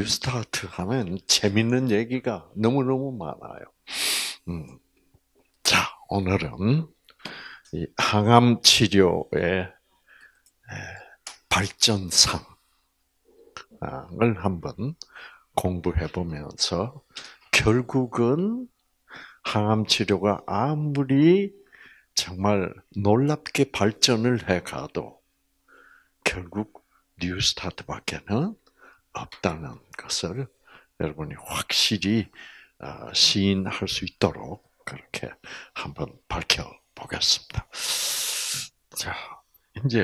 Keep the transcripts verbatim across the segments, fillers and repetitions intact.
뉴스타트 하면 재밌는 얘기가 너무너무 많아요. 음. 자, 오늘은 이 항암 치료의 발전상을 한번 공부해 보면서 결국은 항암 치료가 아무리 정말 놀랍게 발전을 해 가도 결국 뉴스타트밖에는 없다는 것을 여러분이 확실히 시인할 수 있도록 그렇게 한번 밝혀보겠습니다. 자, 이제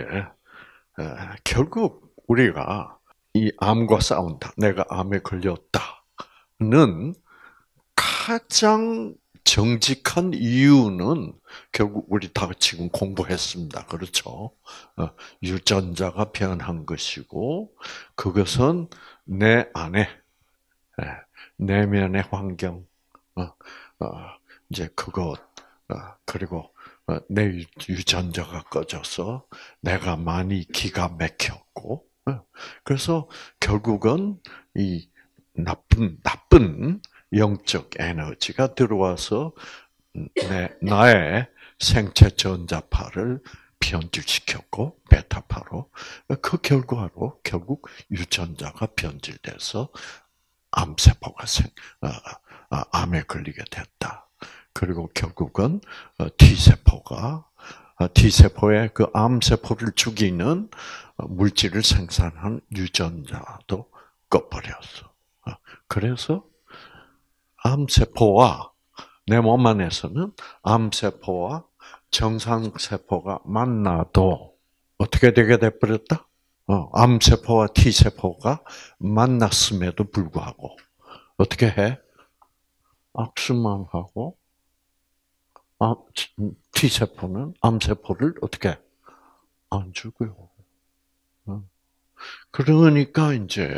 결국 우리가 이 암과 싸운다, 내가 암에 걸렸다는 가장 정직한 이유는 결국 우리 다 지금 공부했습니다. 그렇죠? 유전자가 변한 것이고 그것은 내 안에 내면의 환경, 이제 그것 그리고 내 유전자가 꺼져서 내가 많이 기가 막혔고 그래서 결국은 이 나쁜 나쁜 영적 에너지가 들어와서 내, 나의 생체 전자파를 변질시켰고 베타파로 그 결과로 결국 유전자가 변질돼서 암세포가 생, 아, 암에 걸리게 됐다. 그리고 결국은 T세포가 T세포의 그 암세포를 죽이는 물질을 생산한 유전자도 꺼버렸어. 그래서 암세포와 내 몸 안에서는 암세포와 정상세포가 만나도 어떻게 되게 돼버렸다? 어, 암세포와 T세포가 만났음에도 불구하고 어떻게 해? 악수만 하고 아, T세포는 암세포를 어떻게 안 죽여요. 그러니까 이제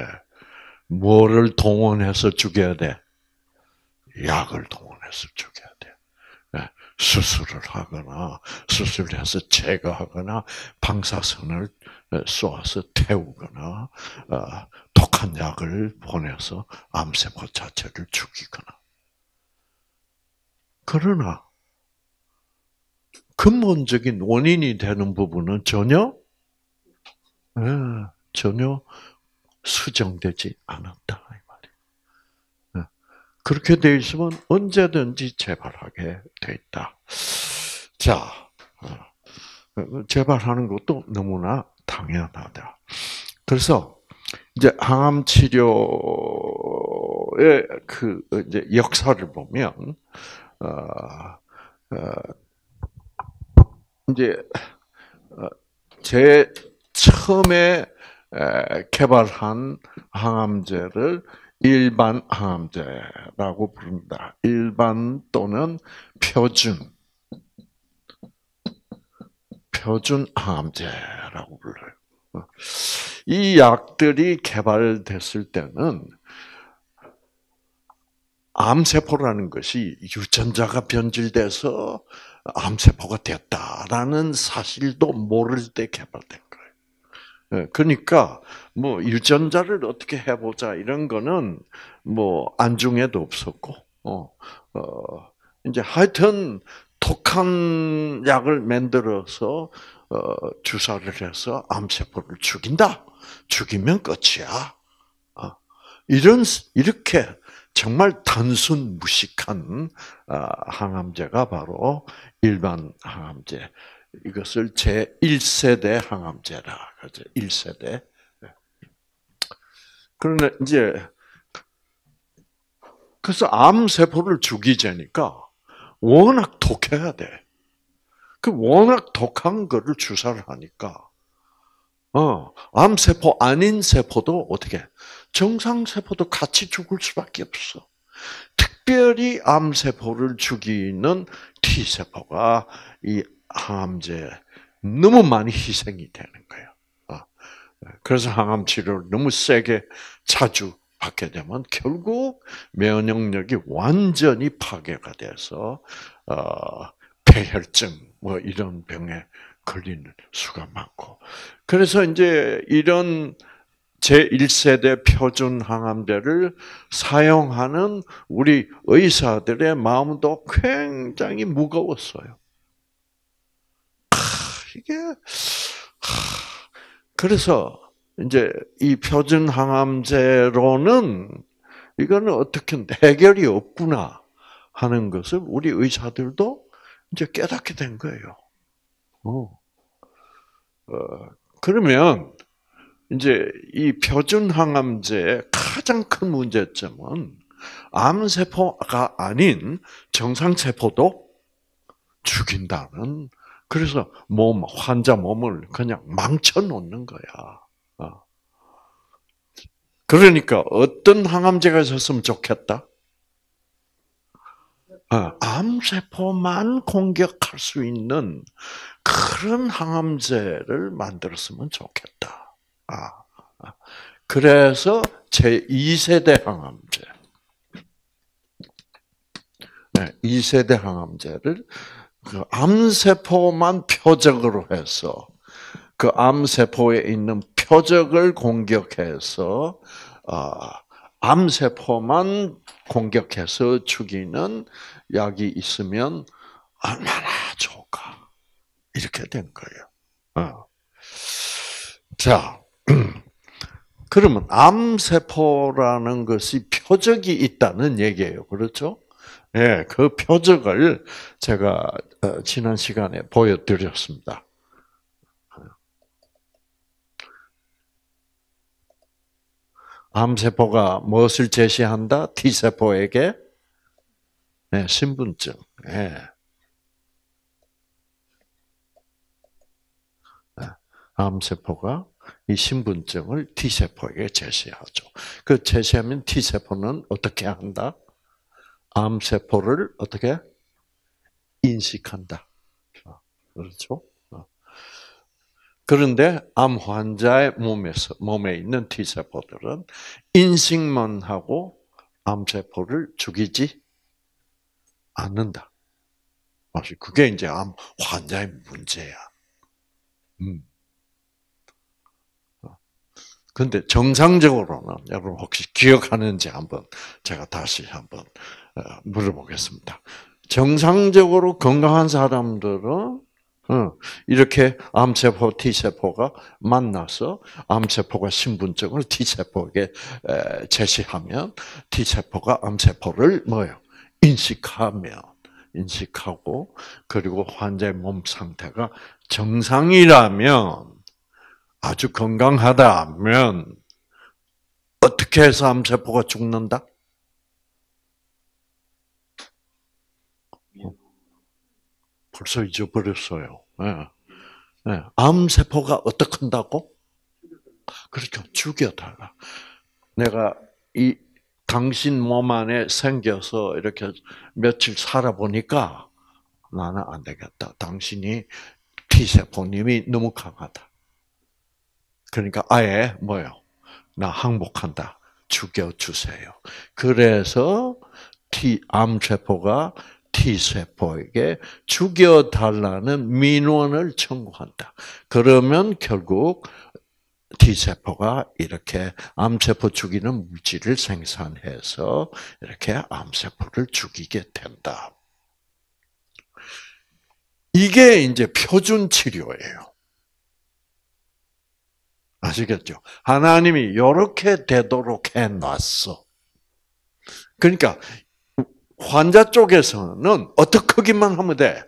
뭐를 동원해서 죽여야 돼? 약을 동원해서 죽여야 돼. 수술을 하거나 수술해서 제거하거나 방사선을 쏘아서 태우거나 독한 약을 보내서 암세포 자체를 죽이거나. 그러나 근본적인 원인이 되는 부분은 전혀 전혀 수정되지 않았다. 그렇게 돼 있으면 언제든지 재발하게 돼 있다. 자, 재발하는 것도 너무나 당연하다. 그래서 이제 항암 치료의 그 이제 역사를 보면 어, 어, 이제 제 처음에 개발한 항암제를 일반 항암제라고 부른다. 일반 또는 표준, 표준 항암제라고 불러요. 이 약들이 개발됐을 때는 암세포라는 것이 유전자가 변질돼서 암세포가 됐다라는 사실도 모를 때 개발된 거예요. 그러니까 뭐 유전자를 어떻게 해보자 이런 거는 뭐 안중에도 없었고, 어, 어 이제 하여튼 독한 약을 만들어서 어, 주사를 해서 암세포를 죽인다. 죽이면 끝이야. 어, 이런 이렇게 정말 단순 무식한 항암제가 바로 일반 항암제. 이것을 제일 세대 항암제라 그러죠. 일 세대. 그런데 이제 그래서 암세포를 죽이자니까 워낙 독해야 돼. 그 워낙 독한 거를 주사를 하니까 어, 암세포 아닌 세포도 어떻게 정상세포도 같이 죽을 수밖에 없어. 특별히 암세포를 죽이는 T세포가 이 항암제 너무 많이 희생이 되는 거예요. 그래서 항암 치료를 너무 세게 자주 받게 되면 결국 면역력이 완전히 파괴가 돼서 폐혈증 뭐 이런 병에 걸리는 수가 많고 그래서 이제 이런 제일 세대 표준 항암제를 사용하는 우리 의사들의 마음도 굉장히 무거웠어요. 아, 이게 그래서 이제 이 표준 항암제로는 이거는 어떻게 해결이 없구나 하는 것을 우리 의사들도 이제 깨닫게 된 거예요. 어. 어, 그러면 이제 이 표준 항암제의 가장 큰 문제점은 암세포가 아닌 정상세포도 죽인다는, 그래서 몸, 환자 몸을 그냥 망쳐놓는 거야. 그러니까 어떤 항암제가 있었으면 좋겠다? 암세포만 공격할 수 있는 그런 항암제를 만들었으면 좋겠다. 그래서 제이 세대 항암제, 이 세대 항암제를 그 암세포만 표적으로 해서 그 암세포에 있는 표적을 공격해서 암세포만 공격해서 죽이는 약이 있으면 얼마나 좋을까. 이렇게 된 거예요. 자, 그러면 암세포라는 것이 표적이 있다는 얘기예요. 그렇죠? 예, 그 표적을 제가 지난 시간에 보여드렸습니다. 암세포가 무엇을 제시한다? T세포에게 네, 신분증. 네. 암세포가 이 신분증을 T세포에게 제시하죠. 그 제시하면 T세포는 어떻게 한다? 암세포를 어떻게 인식한다. 그렇죠? 그런데 암 환자의 몸에서 몸에 있는 T세포들은 인식만 하고 암세포를 죽이지 않는다. 그게 이제 암 환자의 문제야. 음. 근데 정상적으로는 여러분 혹시 기억하는지 한번 제가 다시 한번 물어보겠습니다. 정상적으로 건강한 사람들은 이렇게 암세포, T세포가 만나서 암세포가 신분증을 T세포에게 제시하면 T세포가 암세포를 뭐요? 인식하면, 인식하고, 그리고 환자의 몸 상태가 정상이라면, 아주 건강하다면, 어떻게 해서 암세포가 죽는다? 벌써 잊어버렸어요. 네. 네. 암세포가 어떻게 한다고? 그렇죠. 죽여달라. 내가 이 당신 몸 안에 생겨서 이렇게 며칠 살아보니까 나는 안 되겠다. 당신이 T세포님이 너무 강하다. 그러니까 아예 뭐요? 나 항복한다. 죽여주세요. 그래서 T, 암세포가 T세포에게 죽여달라는 민원을 청구한다. 그러면 결국 T세포가 이렇게 암세포 죽이는 물질을 생산해서 이렇게 암세포를 죽이게 된다. 이게 이제 표준 치료예요. 아시겠죠? 하나님이 이렇게 되도록 해놨어. 그러니까 환자 쪽에서는 어떻게기만 하면 돼?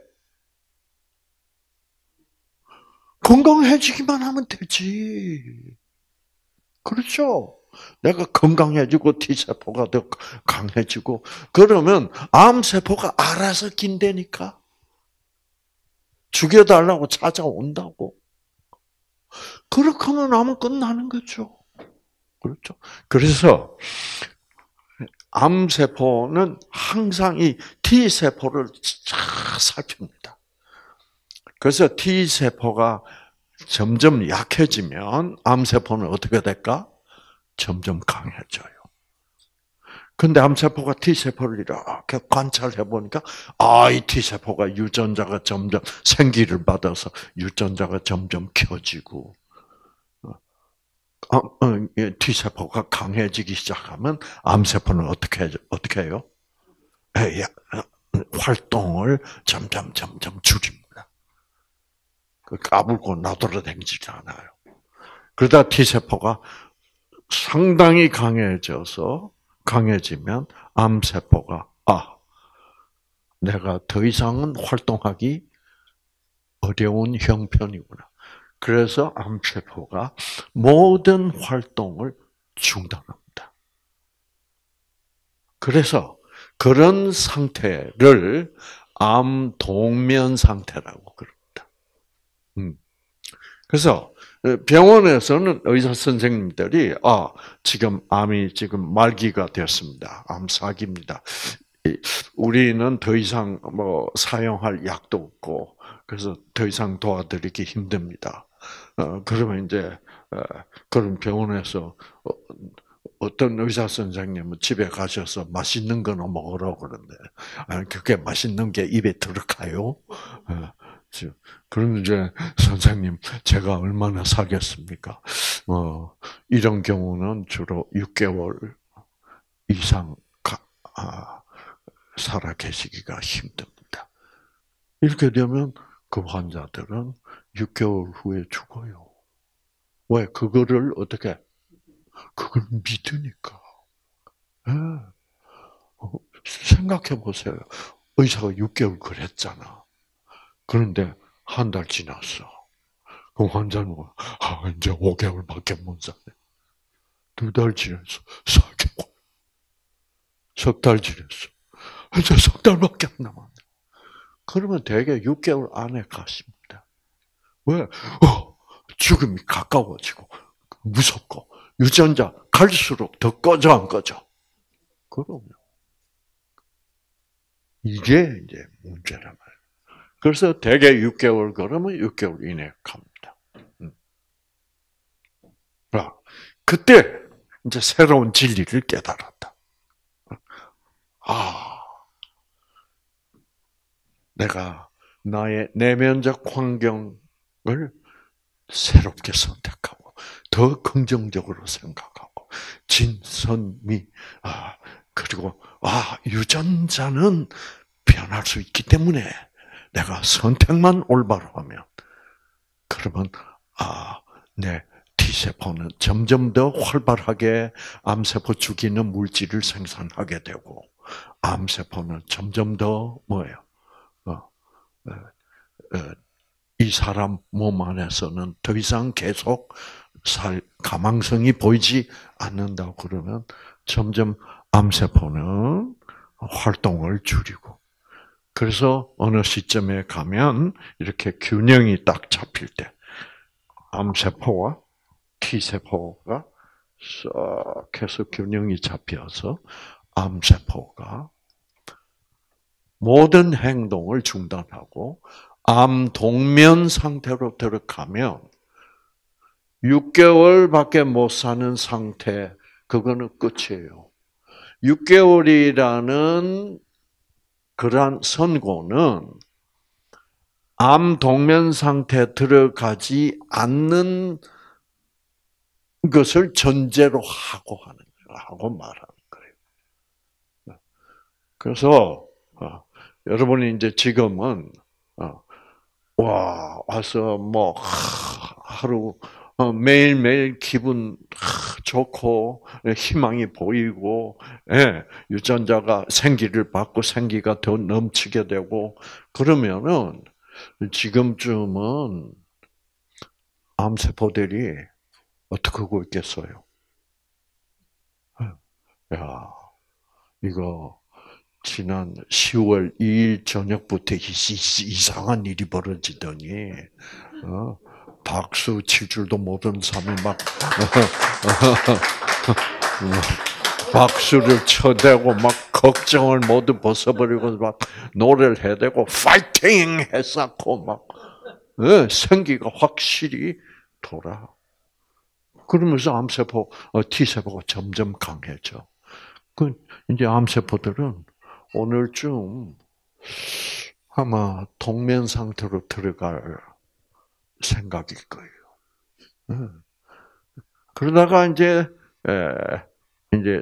건강해지기만 하면 되지. 그렇죠? 내가 건강해지고 T세포가 더 강해지고 그러면 암세포가 알아서 긴다니까. 죽여달라고 찾아온다고. 그렇게 하면 암은 끝나는 거죠. 그렇죠? 그래서 암세포는 항상 이 T세포를 잘 살핍니다. 그래서 T세포가 점점 약해지면 암세포는 어떻게 될까? 점점 강해져요. 근데 암세포가 T세포를 이렇게 관찰해 보니까 아, 이 T세포가 유전자가 점점 생기를 받아서 유전자가 점점 켜지고 어, 어, T세포가 강해지기 시작하면 암세포는 어떻게, 어떻게 해요? 예, 예, 활동을 점점, 점점 줄입니다. 까불고 나돌아다니지 않아요. 그러다 T세포가 상당히 강해져서, 강해지면 암세포가, 아, 내가 더 이상은 활동하기 어려운 형편이구나. 그래서 암세포가 모든 활동을 중단합니다. 그래서 그런 상태를 암 동면 상태라고 그럽니다. 음. 그래서 병원에서는 의사 선생님들이 아 지금 암이 지금 말기가 되었습니다. 암사기입니다. 우리는 더 이상 뭐 사용할 약도 없고 그래서 더 이상 도와드리기 힘듭니다. 어, 그러면 이제 어, 그런 병원에서 어, 어떤 의사 선생님은 집에 가셔서 맛있는 거나 먹으라고 그러는데 아니 그게 맛있는 게 입에 들어가요? 어, 그럼 이제 선생님 제가 얼마나 살겠습니까? 어, 이런 경우는 주로 육 개월 이상 가, 아, 살아 계시기가 힘듭니다. 이렇게 되면 그 환자들은 육 개월 후에 죽어요. 왜? 그거를 어떻게? 그걸 믿으니까. 네. 생각해 보세요. 의사가 육 개월 그랬잖아. 그런데 한 달 지났어. 그 환자는 아, 이제 오 개월밖에 못 사네. 두 달 지났어. 사 개월. 석 달 지났어. 이제 석 달밖에 안 남았네. 그러면 대개 육 개월 안에 가십니다. 왜? 어, 죽음이 가까워지고 무섭고 유전자 갈수록 더 꺼져 안 꺼져? 그럼요. 이게 이제 문제란 말이에요. 그래서 대개 육 개월 그러면 육 개월 이내에 갑니다. 음. 그때 이제 새로운 진리를 깨달았다. 아, 내가 나의 내면적 환경을 새롭게 선택하고 더 긍정적으로 생각하고 진선미 아 그리고 아 유전자는 변할 수 있기 때문에 내가 선택만 올바로 하면 그러면 아내 T세포는 점점 더 활발하게 암세포 죽이는 물질을 생산하게 되고 암세포는 점점 더 뭐예요? 어, 어, 어, 이 사람 몸 안에서는 더 이상 계속 살 가망성이 보이지 않는다고 그러면 점점 암세포는 활동을 줄이고 그래서 어느 시점에 가면 이렇게 균형이 딱 잡힐 때 암세포와 T세포가 싹 해서 균형이 잡혀서 암세포가 모든 행동을 중단하고 암 동면 상태로 들어가면 육 개월밖에 못 사는 상태, 그거는 끝이에요. 육 개월이라는 그러한 선고는 암 동면 상태에 들어가지 않는 것을 전제로 하고 하는 거예요. 하고 말하는 거예요. 그래서 어, 여러분이 이제 지금은 어, 와 와서 뭐 하루 어, 매일매일 기분 좋고 희망이 보이고 예, 유전자가 생기를 받고 생기가 더 넘치게 되고 그러면은 지금쯤은 암세포들이 어떻게 하고 있겠어요? 야, 이거 지난 시월 이일 저녁부터 이상한 일이 벌어지더니 어, 박수 칠 줄도 모르는 사람이 막 박수를 쳐대고 막 걱정을 모두 벗어버리고 막 노래를 해대고 파이팅 했었고 막 네, 생기가 확실히 돌아. 그러면서 암세포, T세포가 점점 강해져. 그 이제 암세포들은 오늘쯤 아마 동면 상태로 들어갈 생각일 거예요. 그러다가 이제 에, 이제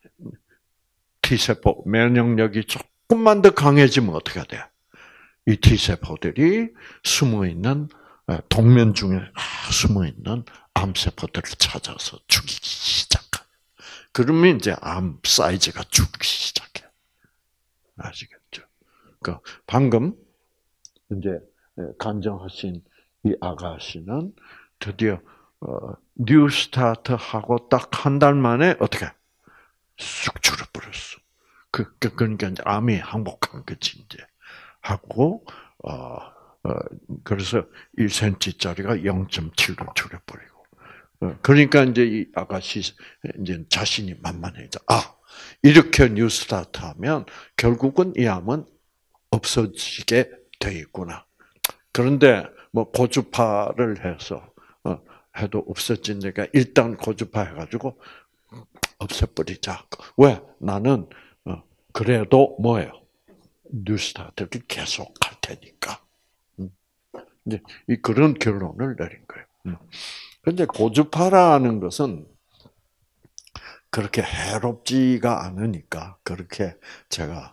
T세포 면역력이 조금만 더 강해지면 어떻게 돼? 이 T세포들이 숨어 있는 동면 중에 숨어 있는 암세포들을 찾아서 죽이기 시작해. 그러면 이제 암 사이즈가 죽기 시작해. 아시겠죠? 그러니까 방금 이제 간증하신 이 아가씨는 드디어 뉴스타트 하고 딱 한 달 만에 어떻게 쑥 줄어버렸어. 그, 그, 그러니까 이제 암이 항복한 거지, 이제. 하고, 어, 어, 그래서 일 센티미터짜리가 영 점 칠로 줄여버리고. 어, 그러니까 이제 이 아가씨, 이제 자신이 만만해져. 아, 이렇게 뉴스타트 하면 결국은 이 암은 없어지게 돼 있구나. 그런데 뭐 고주파를 해서, 어, 해도 없어지니까 일단 고주파 해가지고 없애버리자. 왜? 나는 그래도 뭐예요? 뉴스타트를 계속 할 테니까. 이제 이 그런 결론을 내린 거예요. 그런데 고주파라는 것은 그렇게 해롭지가 않으니까 그렇게 제가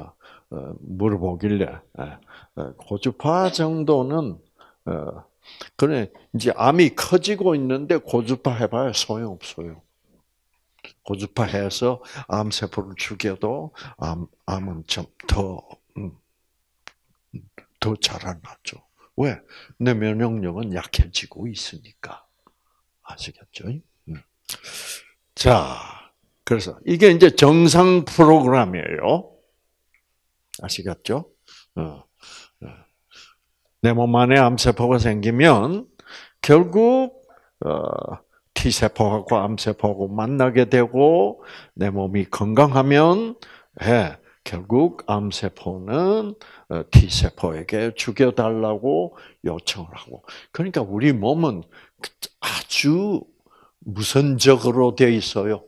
물어보길래 고주파 정도는 그래 이제 암이 커지고 있는데 고주파 해봐야 소용없어요. 고주파해서 암세포를 죽여도 암, 암은 좀 더, 음, 더 자라나죠. 왜? 내 면역력은 약해지고 있으니까. 아시겠죠? 음. 자, 그래서 이게 이제 정상 프로그램이에요. 아시겠죠? 어, 내 몸 안에 암세포가 생기면 결국, 어, T세포하고 암세포하고 만나게 되고 내 몸이 건강하면 예, 결국 암세포는 T세포에게 죽여달라고 요청을 하고 그러니까 우리 몸은 아주 무선적으로 되어 있어요.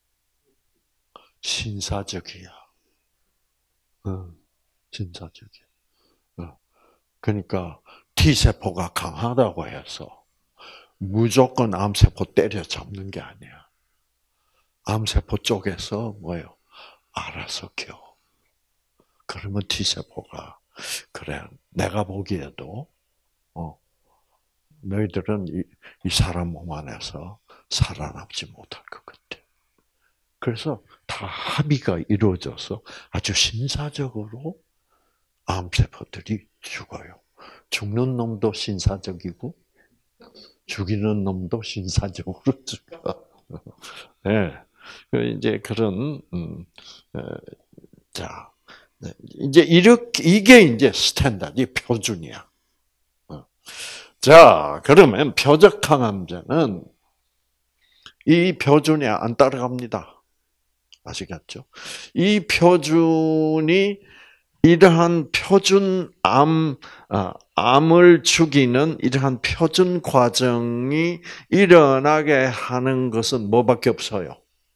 신사적이야. 어, 신사적이야. 어, 그러니까 T세포가 강하다고 해서 무조건 암세포 때려잡는 게 아니야. 암세포 쪽에서 뭐예요? 알아서 켜. 그러면 T세포가 그래 내가 보기에도 어, 너희들은 이, 이 사람 몸 안에서 살아남지 못할 것 같아. 그래서 다 합의가 이루어져서 아주 신사적으로 암세포들이 죽어요. 죽는 놈도 신사적이고 죽이는 놈도 신사적으로 죽어. 예. 네. 이제 그런, 음, 어, 자, 이제 이렇게, 이게 이제 스탠다드, 표준이야. 어. 자, 그러면 표적항암제는 이 표준에 안 따라갑니다. 아시겠죠? 이 표준이 이러한 표준 암, 암을 죽이는 이러한 표준 과정이 일어나게 하는 것은 뭐밖에 없어요?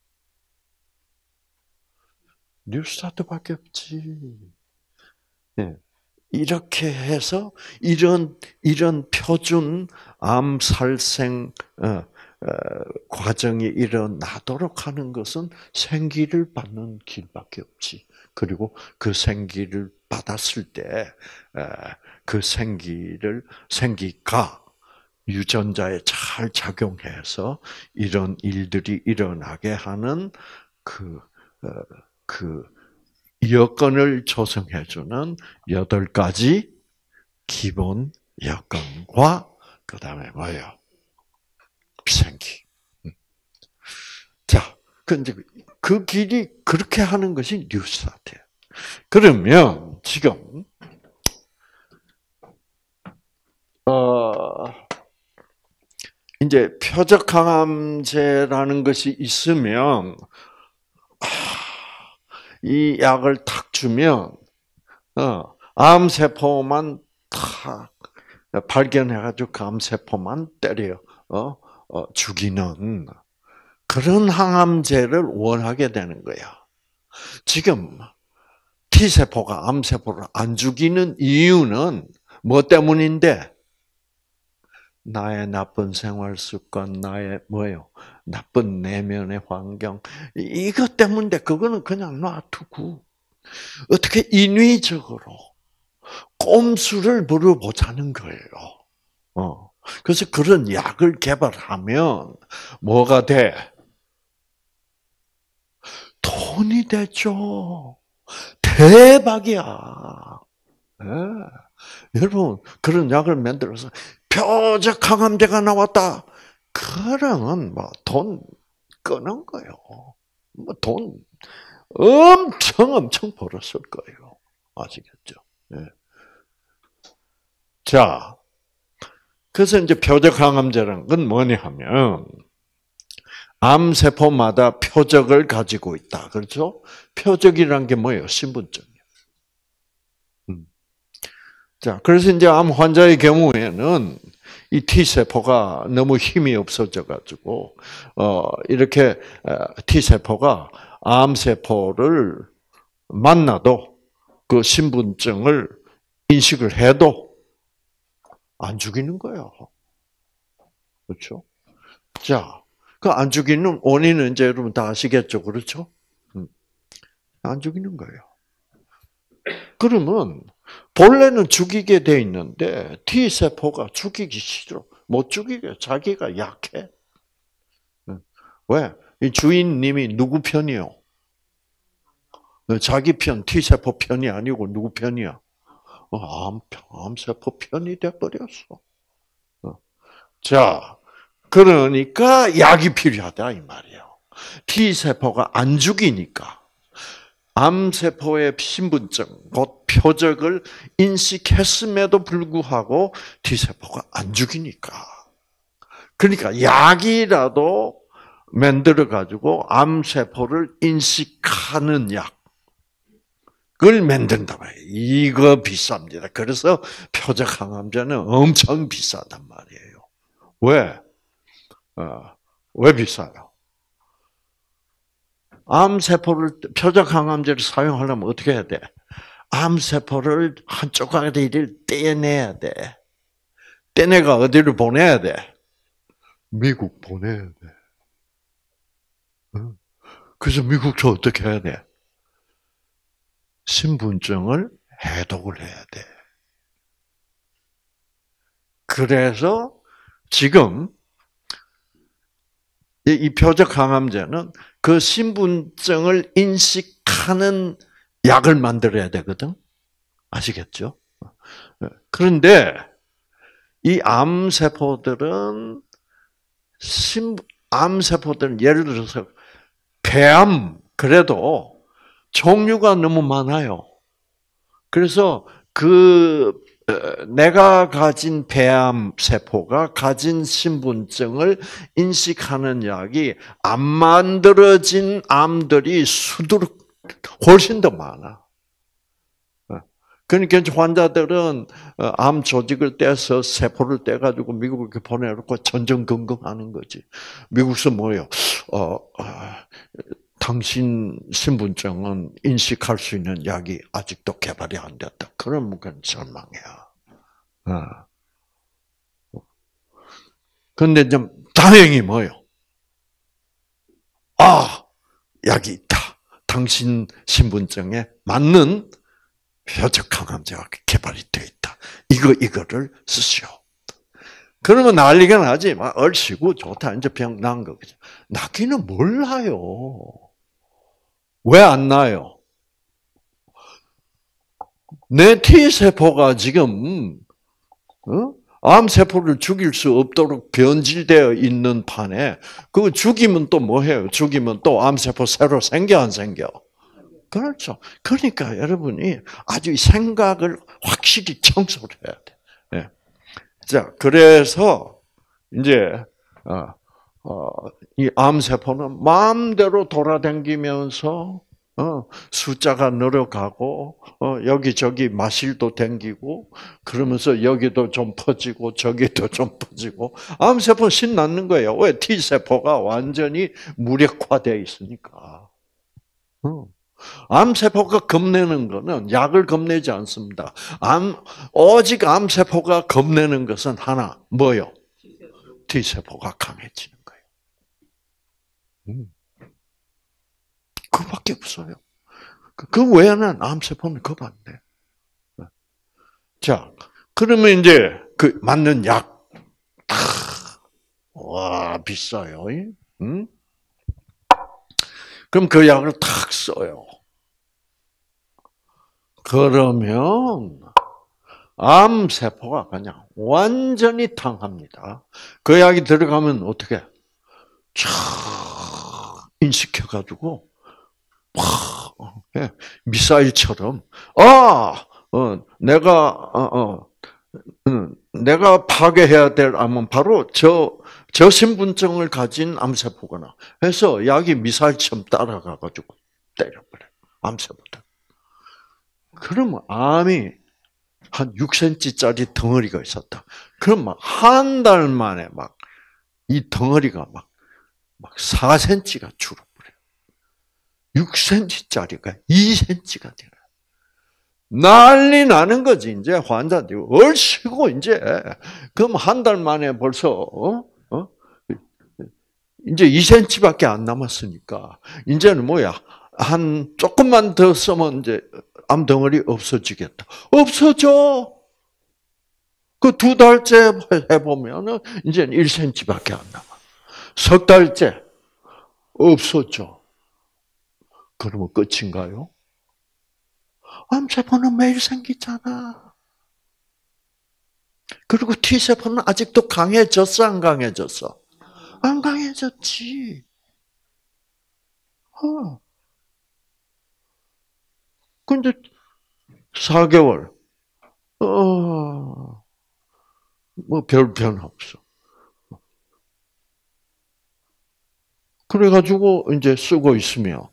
뉴스타트밖에 없지. 네. 이렇게 해서 이런 이런 표준 암살생 어, 어, 과정이 일어나도록 하는 것은 생기를 받는 길밖에 없지. 그리고 그 생기를 받았을 때 그 생기를 생기가 유전자에 잘 작용해서 이런 일들이 일어나게 하는 그, 그 여건을 조성해주는 여덟 가지 기본 여건과 그 다음에 뭐예요? 생기. 자, 근데 그 길이 그렇게 하는 것이 뉴스타트예요. 그러면 지금 어 이제 표적항암제라는 것이 있으면 아, 이 약을 탁 주면 어, 암세포만 탁 발견해가지고 그 암세포만 때려 어, 어, 죽이는 그런 항암제를 원하게 되는 거야. 지금 T세포가 암세포를 안 죽이는 이유는 뭐 때문인데? 나의 나쁜 생활 습관, 나의 뭐요? 나쁜 내면의 환경, 이것 때문에 그거는 그냥 놔두고 어떻게 인위적으로 꼼수를 부려보자는 거예요. 어. 그래서 그런 약을 개발하면 뭐가 돼? 돈이 되죠. 대박이야. 네. 여러분, 그런 약을 만들어서 표적 항암제가 나왔다. 그러면 뭐 돈 끄는 거예요. 뭐 돈 엄청 엄청 벌었을 거예요. 아시겠죠? 네. 자, 그래서 이제 표적 항암제라는 건 뭐냐 하면 암세포마다 표적을 가지고 있다. 그렇죠? 표적이란 게 뭐예요? 신분증이에요. 음. 자, 그래서 이제 암 환자의 경우에는 이 T세포가 너무 힘이 없어져 가지고 어 이렇게 T세포가 암세포를 만나도 그 신분증을 인식을 해도 안 죽이는 거예요. 그렇죠? 자, 그 안 죽이는 원인은 이제 여러분 다 아시겠죠? 그렇죠? 안 죽이는 거예요. 그러면 본래는 죽이게 돼 있는데 T세포가 죽이기 싫어. 못 죽이게. 자기가 약해. 왜? 이 주인님이 누구 편이요? 자기 편, T세포 편이 아니고 누구 편이야? 암, 암세포 편이 돼버렸어. 자, 그러니까 약이 필요하다 이 말이에요. T세포가 안 죽이니까 암세포의 신분증, 곧 표적을 인식했음에도 불구하고 T세포가 안 죽이니까. 그러니까 약이라도 만들어가지고 암세포를 인식하는 약을 만든다 말이에요. 이거 비쌉니다. 그래서 표적 항암제는 엄청 비싸단 말이에요. 왜? 어, 왜 비싸요? 암세포를, 표적 항암제를 사용하려면 어떻게 해야 돼? 암세포를 한쪽 아리를 떼내야 돼. 떼내가 어디를 보내야 돼? 미국 보내야 돼. 그래서 미국도 어떻게 해야 돼? 신분증을 해독을 해야 돼. 그래서 지금 이 표적 항암제는 그 신분증을 인식하는 약을 만들어야 되거든. 아시겠죠? 그런데 이 암세포들은 신 암세포들은 예를 들어서 폐암 그래도 종류가 너무 많아요. 그래서 그 내가 가진 폐암 세포가 가진 신분증을 인식하는 약이 안 만들어진 암들이 수두룩 훨씬 더 많아. 그러니까 환자들은 암 조직을 떼서 세포를 떼가지고 미국에 보내놓고 전전긍긍하는 거지. 미국에서 뭐예요? 어, 어, 당신 신분증은 인식할 수 있는 약이 아직도 개발이 안 됐다. 그러면 그건 절망이야. 그런데 좀 다행히 뭐예요? 아, 약이 있다. 당신 신분증에 맞는 표적 항암제가 개발이 되어 있다. 이거 이거를 쓰시오. 그러면 난리가 나지. 막 얼씨구 좋다. 이제 병 난 거죠. 나기는 몰라요. 왜 안 나요? 내 T세포가 지금 어? 암세포를 죽일 수 없도록 변질되어 있는 판에 그거 죽이면 또 뭐해요? 죽이면 또 암세포 새로 생겨 안 생겨? 그렇죠. 그러니까 여러분이 아주 생각을 확실히 청소를 해야 돼. 네. 자, 그래서 이제 어, 어, 이 암세포는 마음대로 돌아다니면서 어, 숫자가 늘어가고 어, 여기저기 마실도 댕기고 그러면서 여기도 좀 퍼지고 저기도 좀 퍼지고 암세포 신나는 거예요. 왜? T세포가 완전히 무력화되어 있으니까. 어. 암세포가 겁내는 것은 약을 겁내지 않습니다. 암, 오직 암세포가 겁내는 것은 하나, 뭐요? T세포가 강해지는 거예요. 음. 그밖에 없어요. 그 외에는 암세포는 겁 안 돼. 자, 그러면 이제 그 맞는 약, 와 비싸요. 응? 그럼 그 약을 탁 써요. 그러면 암세포가 그냥 완전히 탕합니다. 그 약이 들어가면 어떻게? 촥 인식해가지고 팍 미사일처럼 아, 어, 내가 어, 어, 음, 내가 파괴해야 될 암은 바로 저, 저 신분증을 가진 암세포구나. 해서 약이 미사일처럼 따라가가지고 때려버려. 암세포들. 그러면 암이 한 육 센티미터짜리 덩어리가 있었다. 그럼 막 한 달 만에 막 이 덩어리가 막, 막 사 센티미터가 줄어버려요. 육 센티미터짜리가 이 센티미터가 돼요. 난리 나는 거지, 이제 환자들이. 얼씨고, 이제. 그럼 한 달 만에 벌써, 어? 어? 이제 이 센티미터밖에 안 남았으니까. 이제는 뭐야? 한, 조금만 더 쓰면 이제 암덩어리 없어지겠다. 없어져! 그 두 달째 해보면은 이제 일 센티미터밖에 안 남아. 석 달째 없어져. 그러면 끝인가요? 암세포는 매일 생기잖아. 그리고 T세포는 아직도 강해졌어, 안 강해졌어? 안 강해졌지. 어. 근데 사 개월, 어, 뭐 별 변화 없어. 그래가지고 이제 쓰고 있으면,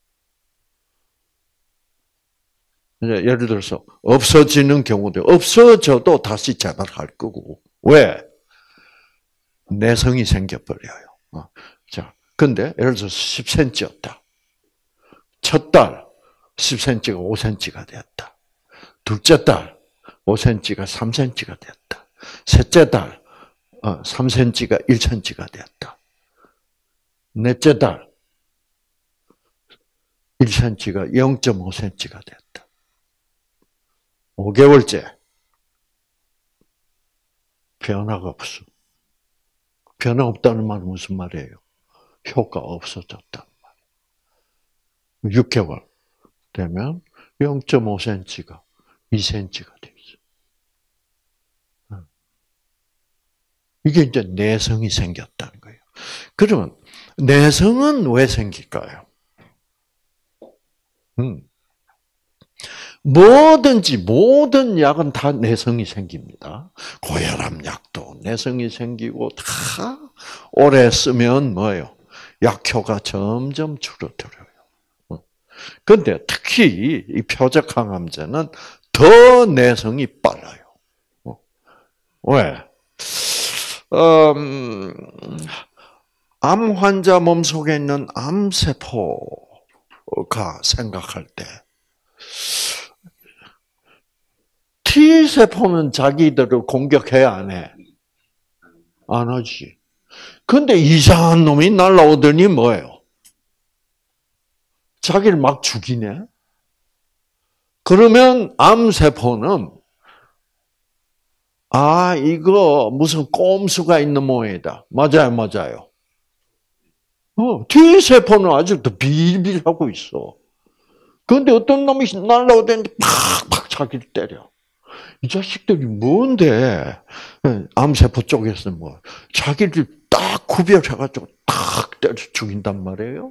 이제 예를 들어서 없어지는 경우도 없어져도 다시 재발할 거고. 왜? 내성이 생겨버려요. 어. 자, 근데 예를 들어서 십 센티미터였다. 첫 달 십 센티미터가 오 센티미터가 되었다. 둘째 달 오 센티미터가 삼 센티미터가 되었다. 셋째 달 삼 센티미터가 일 센티미터가 되었다. 넷째 달 일 센티미터가 영 점 오 센티미터가 되었다. 오 개월째 변화가 없어. 변화 없다는 말은 무슨 말이에요? 효과 없어졌단 말이에요. 육 개월 되면 영 점 오 센티미터가 이 센티미터가 돼 있어. 이게 이제 내성이 생겼다는 거예요. 그러면 내성은 왜 생길까요? 음. 뭐든지 모든 약은 다 내성이 생깁니다. 고혈압 약도 내성이 생기고 다 오래 쓰면 뭐예요? 약효가 점점 줄어들어요. 그런데 특히 이 표적항암제는 더 내성이 빨라요. 왜? 음, 암 환자 몸속에 있는 암세포가 생각할 때 T세포는 자기들을 공격해야 안 해? 안 하지. 근데 이상한 놈이 날라오더니 뭐예요? 자기를 막 죽이네? 그러면 암세포는 아, 이거 무슨 꼼수가 있는 모양이다. 맞아요, 맞아요. 어, T세포는 아직도 비일비일하고 있어. 그런데 어떤 놈이 날라오더니 팍팍 자기를 때려. 이 자식들이 뭔데, 암세포 쪽에서 뭐, 자기를 딱 구별해가지고 딱 때려 죽인단 말이에요.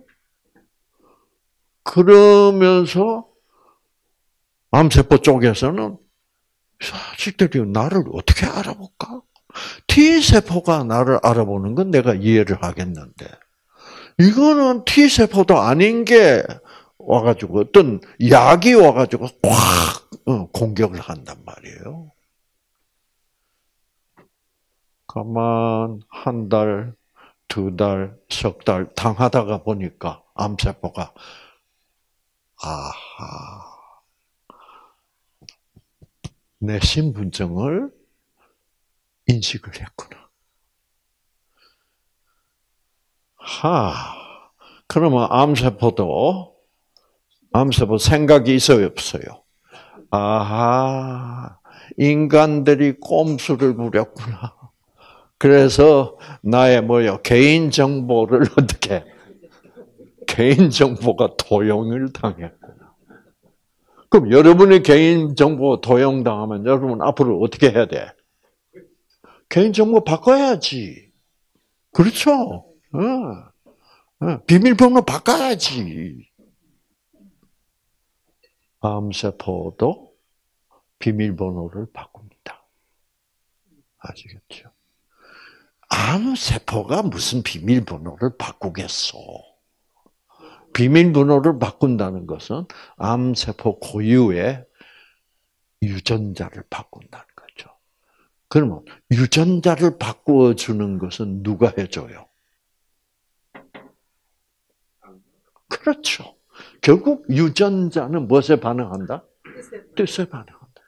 그러면서 암세포 쪽에서는 자식들이 나를 어떻게 알아볼까? T세포가 나를 알아보는 건 내가 이해를 하겠는데, 이거는 T세포도 아닌 게 와가지고 어떤 약이 와가지고 꽉 공격을 한단 말이에요. 가만 한 달, 두 달, 석 달 당하다가 보니까 암세포가 아하 내 신분증을 인식을 했구나. 아하. 그러면 암세포도 암세포 생각이 있어요, 없어요? 아하. 인간들이 꼼수를 부렸구나. 그래서 나의 뭐요? 개인 정보를 어떻게? 개인 정보가 도용을 당했구나. 그럼 여러분의 개인 정보 도용당하면 여러분 앞으로 어떻게 해야 돼? 개인 정보 바꿔야지. 그렇죠? 어. 어. 비밀번호 바꿔야지. 암세포도 비밀번호를 바꿉니다. 아시겠죠? 암세포가 무슨 비밀번호를 바꾸겠어? 비밀번호를 바꾼다는 것은 암세포 고유의 유전자를 바꾼다는 거죠. 그러면 유전자를 바꾸어주는 것은 누가 해줘요? 그렇죠. 결국 유전자는 무엇에 반응한다? 뜻에 반응한다.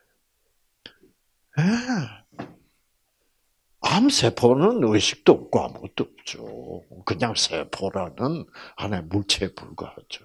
네. 암세포는 의식도 없고 아무것도 없죠. 그냥 세포라는 하나의 물체에 불과하죠.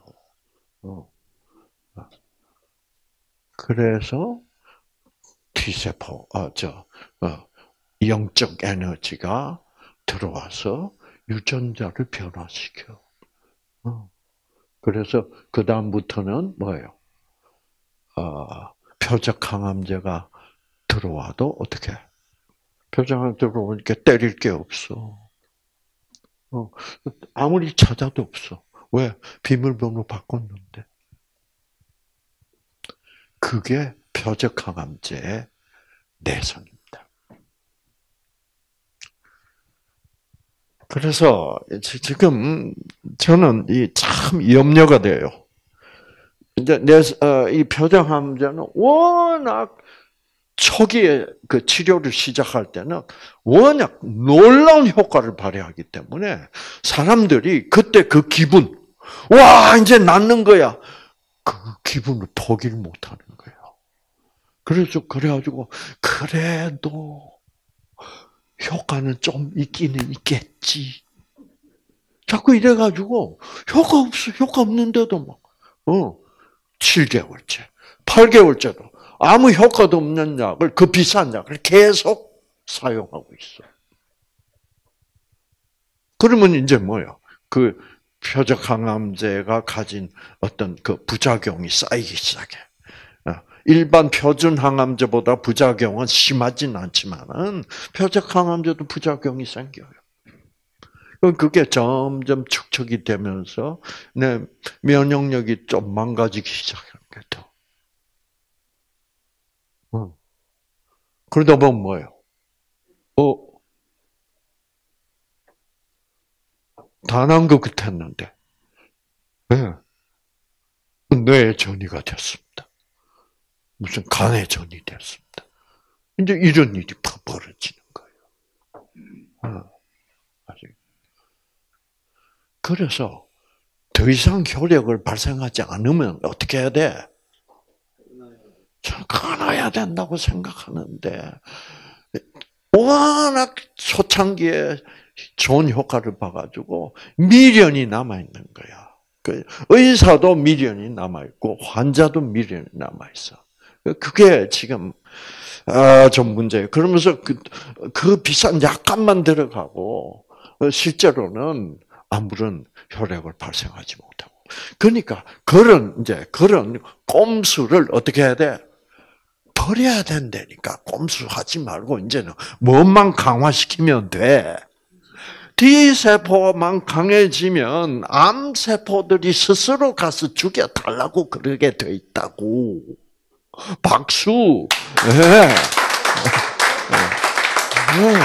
그래서 T세포, 아, 저, 어, 영적 에너지가 들어와서 유전자를 변화시켜. 어. 그래서 그 다음부터는 뭐예요? 어, 표적 항암제가 들어와도 어떻게? 표적 항암제 들어오니까 때릴 게 없어. 어, 아무리 찾아도 없어. 왜? 비밀번호 바꿨는데. 그게 표적 항암제의 내성입니다. 그래서 지금 저는 이 참 염려가 돼요. 이제 내, 어, 이 표적 항암제는 워낙 초기에 그 치료를 시작할 때는 워낙 놀라운 효과를 발휘하기 때문에 사람들이 그때 그 기분, 와, 이제 낫는 거야. 그 기분을 포기를 못 하는 거예요. 그래서, 그래가지고, 그래도 효과는 좀 있기는 있겠지. 자꾸 이래가지고, 효과 없어, 효과 없는데도 막, 어, 칠 개월째, 팔 개월째도 아무 효과도 없는 약을, 그 비싼 약을 계속 사용하고 있어. 그러면 이제 뭐예요? 그 표적 항암제가 가진 어떤 그 부작용이 쌓이기 시작해. 일반 표준 항암제보다 부작용은 심하진 않지만은 표적 항암제도 부작용이 생겨요. 그게 점점 축적이 되면서 내 면역력이 좀 망가지기 시작하겠죠. 그러다 보면 뭐예요? 어, 다 난 것 같았는데, 네. 뇌에 전이가 됐습니다. 무슨 간에 전이 됐습니다. 이제 이런 일이 벌어지는 거예요. 그래서 더 이상 효력을 발생하지 않으면 어떻게 해야 돼? 끊어야 된다고 생각하는데 워낙 초창기에 좋은 효과를 봐가지고 미련이 남아있는 거야. 의사도 미련이 남아있고 환자도 미련이 남아있어. 그게 지금 좀 문제예요. 그러면서 그, 그 비싼 약값만 들어가고 실제로는 아무런 효력을 발생하지 못하고. 그러니까 그런 이제 그런 꼼수를 어떻게 해야 돼? 버려야 된다니까. 꼼수 하지 말고 이제는 뭐만 강화시키면 돼. T세포만 강해지면 암세포들이 스스로 가서 죽여달라고 그러게 돼 있다고. 박수. 네. 네.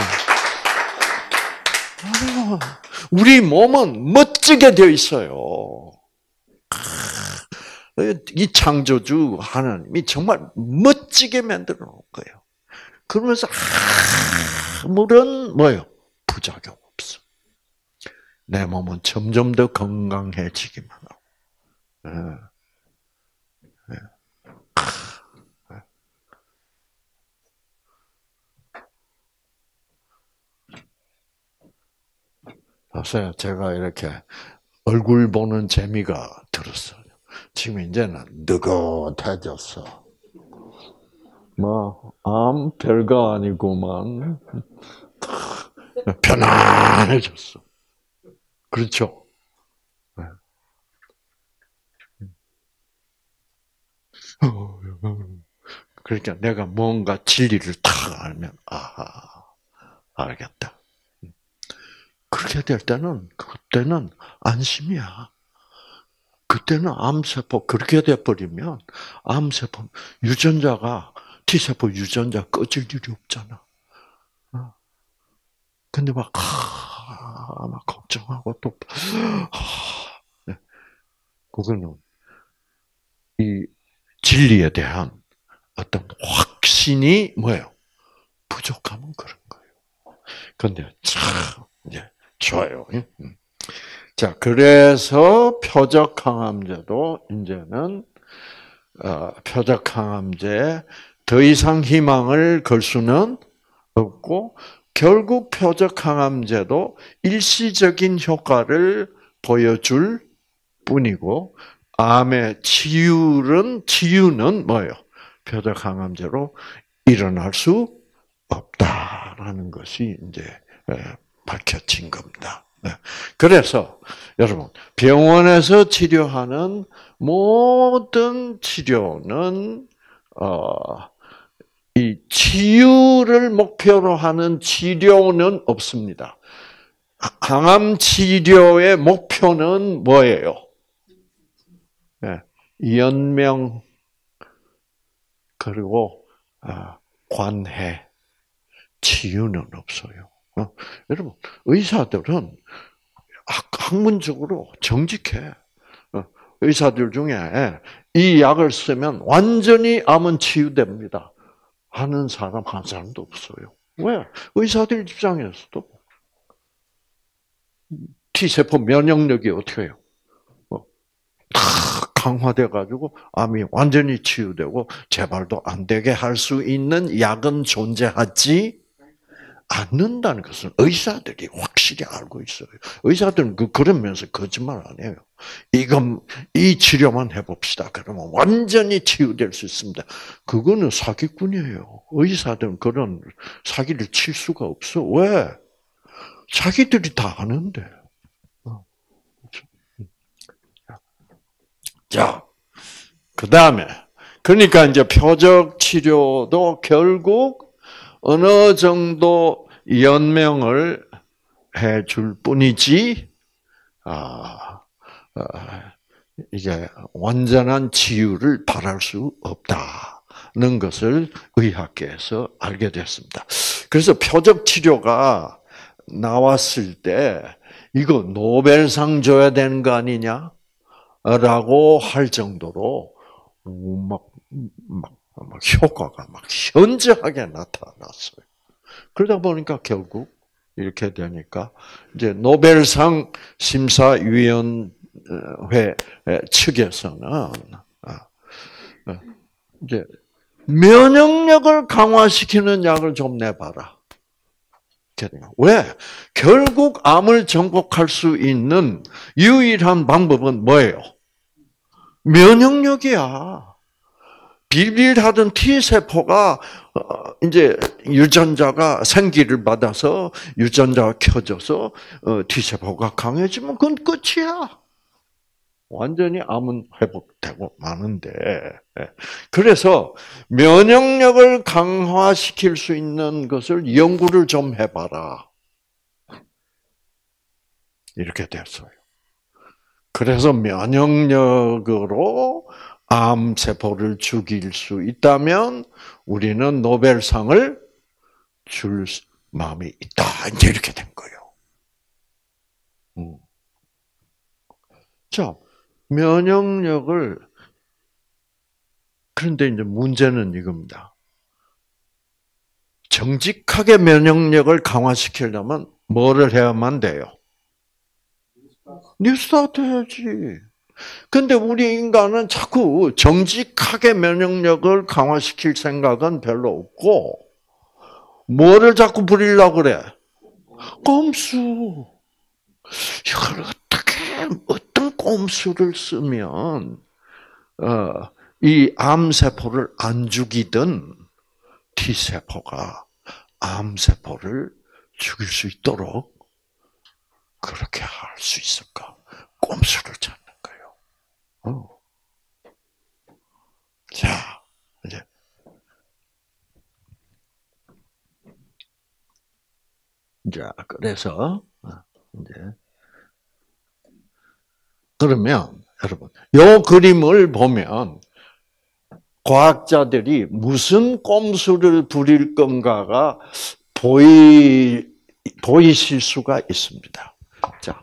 우리 몸은 멋지게 되어 있어요. 이 창조주 하나님이 정말 멋지게 만들어 놓은 거예요. 그러면서 아무런 뭐요? 부작용 없어. 내 몸은 점점 더 건강해지기만 하고. 네. 네. 그래서 제가 이렇게 얼굴 보는 재미가 들었어요. 지금 이제는 느긋해졌어. 뭐, 암 별거 아니구만. 편안해졌어. 그렇죠? 그러니까 내가 뭔가 진리를 탁 알면, 아하, 알겠다. 그렇게 될 때는, 그때는 안심이야. 그때는 암세포, 그렇게 돼버리면, 암세포, 유전자가, T세포 유전자 꺼질 일이 없잖아. 근데 막, 하, 막 걱정하고 또, 하, 네. 그거는 이 진리에 대한 어떤 확신이 뭐예요? 부족하면 그런 거예요. 근데 참, 이제 좋아요. 자, 그래서 표적항암제도 이제는 어, 표적항암제 더 이상 희망을 걸 수는 없고 결국 표적항암제도 일시적인 효과를 보여줄 뿐이고 암의 치유는 치유는 뭐예요? 표적항암제로 일어날 수 없다라는 것이 이제 밝혀진 겁니다. 그래서 여러분 병원에서 치료하는 모든 치료는 어, 이 치유를 목표로 하는 치료는 없습니다. 항암 치료의 목표는 뭐예요? 네, 연명 그리고 관해 치유는 없어요. 어? 여러분 의사들은 학문적으로 정직해. 어? 의사들 중에 이 약을 쓰면 완전히 암은 치유됩니다. 하는 사람 한 사람도 없어요. 왜? 의사들 입장에서도 T세포 면역력이 어떻게 해요? 어, 다 강화돼가지고 암이 완전히 치유되고 재발도 안 되게 할 수 있는 약은 존재하지 않는다는 것은 의사들이 확실히 알고 있어요. 의사들은 그, 그러면서 거짓말 안 해요. 이건, 이 치료만 해봅시다. 그러면 완전히 치유될 수 있습니다. 그거는 사기꾼이에요. 의사들은 그런 사기를 칠 수가 없어. 왜? 자기들이 다 아는데. 자, 그 다음에, 그러니까 이제 표적 치료도 결국 어느 정도 연명을 해줄 뿐이지, 아, 아, 이게 완전한 치유를 바랄 수 없다는 것을 의학계에서 알게 됐습니다. 그래서 표적 치료가 나왔을 때 이거 노벨상 줘야 되는 거 아니냐? 라고 할 정도로 막, 막, 막 효과가 막 현저하게 나타났어요. 그러다 보니까 결국 이렇게 되니까 이제 노벨상 심사위원회 측에서는 이제 면역력을 강화시키는 약을 좀 내봐라. 왜? 결국 암을 정복할 수 있는 유일한 방법은 뭐예요? 면역력이야. 비빌하던 T세포가 이제 유전자가 생기를 받아서 유전자가 켜져서 T세포가 강해지면 그건 끝이야. 완전히 암은 회복되고 마는데. 그래서 면역력을 강화시킬 수 있는 것을 연구를 좀 해봐라. 이렇게 됐어요. 그래서 면역력으로 암세포를 죽일 수 있다면 우리는 노벨상을 줄 마음이 있다. 이제 이렇게 된 거예요. 음. 자, 면역력을, 그런데 이제 문제는 이겁니다. 정직하게 면역력을 강화시키려면 뭐를 해야만 돼요? 뉴스타트 해야지. 근데 우리 인간은 자꾸 정직하게 면역력을 강화시킬 생각은 별로 없고, 뭐를 자꾸 부리려고 그래? 꼼수. 이걸 어떻게 어떤 꼼수를 쓰면 어, 이 암세포를 안 죽이던 T세포가 암세포를 죽일 수 있도록 그렇게 할 수 있을까? 꼼수를 찾는 거예요. 어. 자, 이제 자 그래서 이제 그러면 여러분, 요 그림을 보면 과학자들이 무슨 꼼수를 부릴 건가가 보이 보이실 수가 있습니다. 자,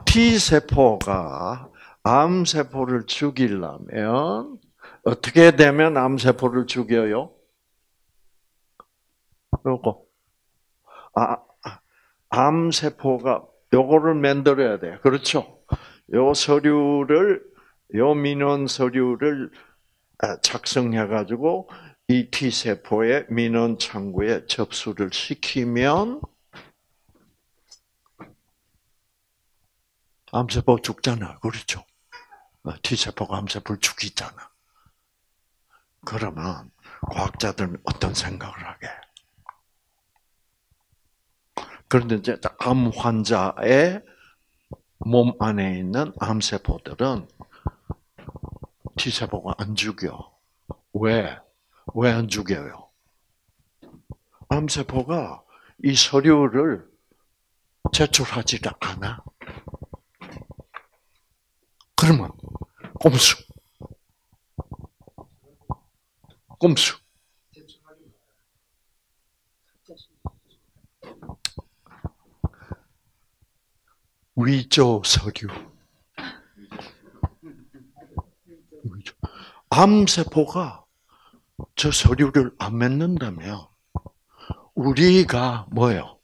T세포가 암세포를 죽이려면 어떻게 되면 암세포를 죽여요? 요거. 아, 암세포가 요거를 만들어야 돼. 그렇죠? 요 서류를, 요 민원 서류를 작성해가지고 이 T세포의 민원 창구에 접수를 시키면 암세포 죽잖아. 그렇죠? T세포가 암세포를 죽이잖아. 그러면 과학자들은 어떤 생각을 하게? 그런데 이제 암 환자의 몸 안에 있는 암세포들은 T세포가 안 죽여. 왜? 왜 안 죽여요? 암세포가 이 서류를 제출하지를 않아. 그러면 꼼수. 꼼수. 위조 서류. 암세포가 저 서류를 안 맺는다면 우리가 뭐예요?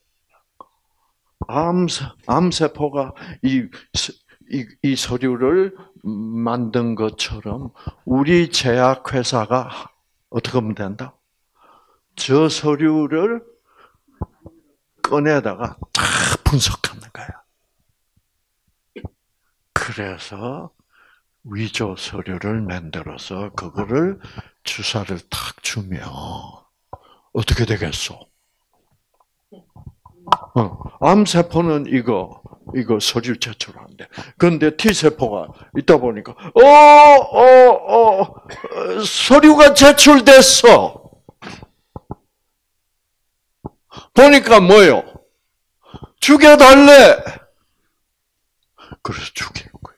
암세, 암세포가 이, 이, 이 서류를 만든 것처럼 우리 제약회사가 어떻게 하면 된다? 저 서류를 꺼내다가 다 분석하는 거야. 그래서 위조 서류를 만들어서 그거를 주사를 탁 주면 어떻게 되겠어? 어, 암세포는 이거 이거 서류 제출한대. 그런데 T세포가 있다 보니까 어어어 어, 어, 서류가 제출됐어. 보니까 뭐요? 죽여달래. 그래서 죽이는 거예요.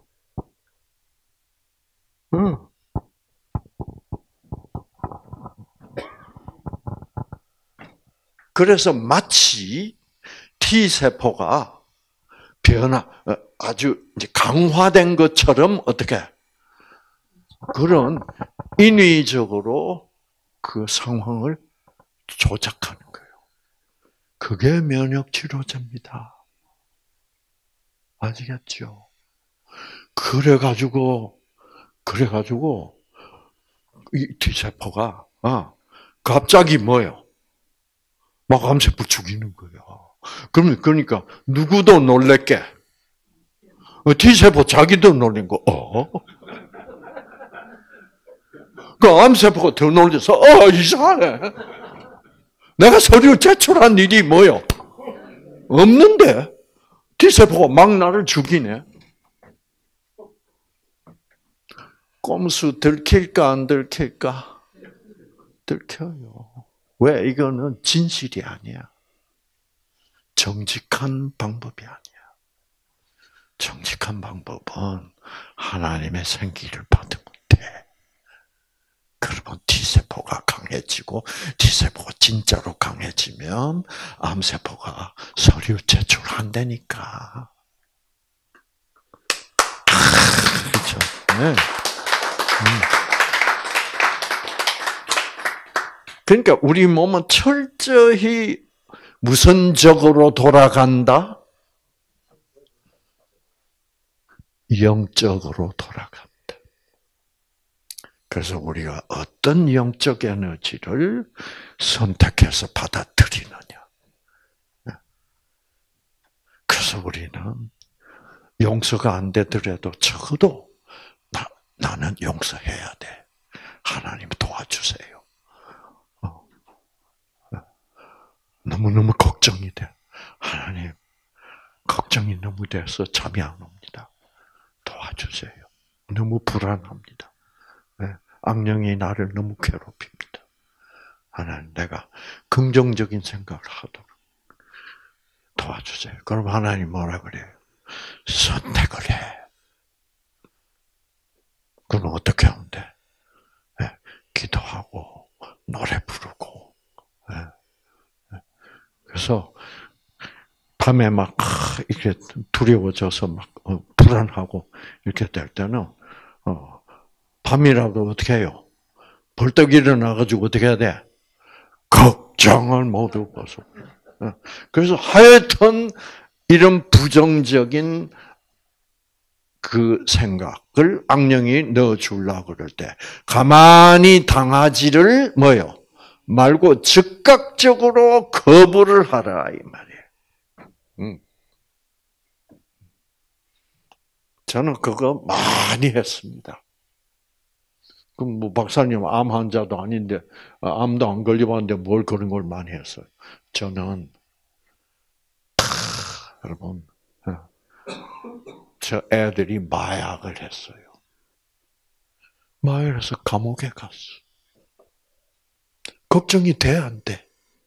응. 그래서 마치 T세포가 변화, 아주 이제 강화된 것처럼 어떻게 그런 인위적으로 그 상황을 조작하는 거예요. 그게 면역치료제입니다. 아시겠죠? 그래가지고, 그래가지고, 이 T세포가, 아, 갑자기 뭐예요? 막 암세포 죽이는 거예요. 그러면, 그러니까, 누구도 놀랬게. T세포 자기도 놀린 거, 어? 그 암세포가 더 놀려서, 어, 이상하네. 내가 서류 제출한 일이 뭐요? 없는데? T세포가 막 나를 죽이네. 꼼수 들킬까 안 들킬까? 들켜요. 왜? 이거는 진실이 아니야. 정직한 방법이 아니야. 정직한 방법은 하나님의 생기를 받으면 돼. 그러면 T세포가 강해지고 T세포가 진짜로 강해지면 암세포가 서류 제출한다니까. 그렇죠. 네. 음. 그러니까 우리 몸은 철저히 무선적으로 돌아간다? 영적으로 돌아간다. 그래서 우리가 어떤 영적 에너지를 선택해서 받아들이느냐. 그래서 그래서 우리는 용서가 안 되더라도 적어도 나, 나는 용서해야 돼. 하나님 도와주세요. 어. 너무너무 걱정이 돼. 하나님, 걱정이 너무 돼서 잠이 안 옵니다. 도와주세요. 너무 불안합니다. 네. 악령이 나를 너무 괴롭힙니다. 하나님, 내가 긍정적인 생각을 하도록 도와주세요. 그럼 하나님 뭐라 그래요? 선택을 해. 그럼 어떻게 하면 돼? 네. 기도하고 노래 부르고. 네. 네. 그래서 밤에 막 이렇게 두려워져서 막 불안하고 이렇게 될 때는 어, 밤이라도 어떻게 해요? 벌떡 일어나가지고 어떻게 해야 돼? 걱정을 모두 벗어. 그래서 하여튼 이런 부정적인 그 생각을 악령이 넣어주려고 그럴 때 가만히 당하지를 뭐요? 말고 즉각적으로 거부를 하라 이 말이에요. 음. 저는 그거 많이 했습니다. 그럼 뭐 박사님 암 환자도 아닌데 암도 안 걸려봤는데 뭘 그런 걸 많이 했어요. 저는 여러분 저 애들이 마약을 했어요. 마약을 해서 감옥에 갔어. 걱정이 돼, 안 돼?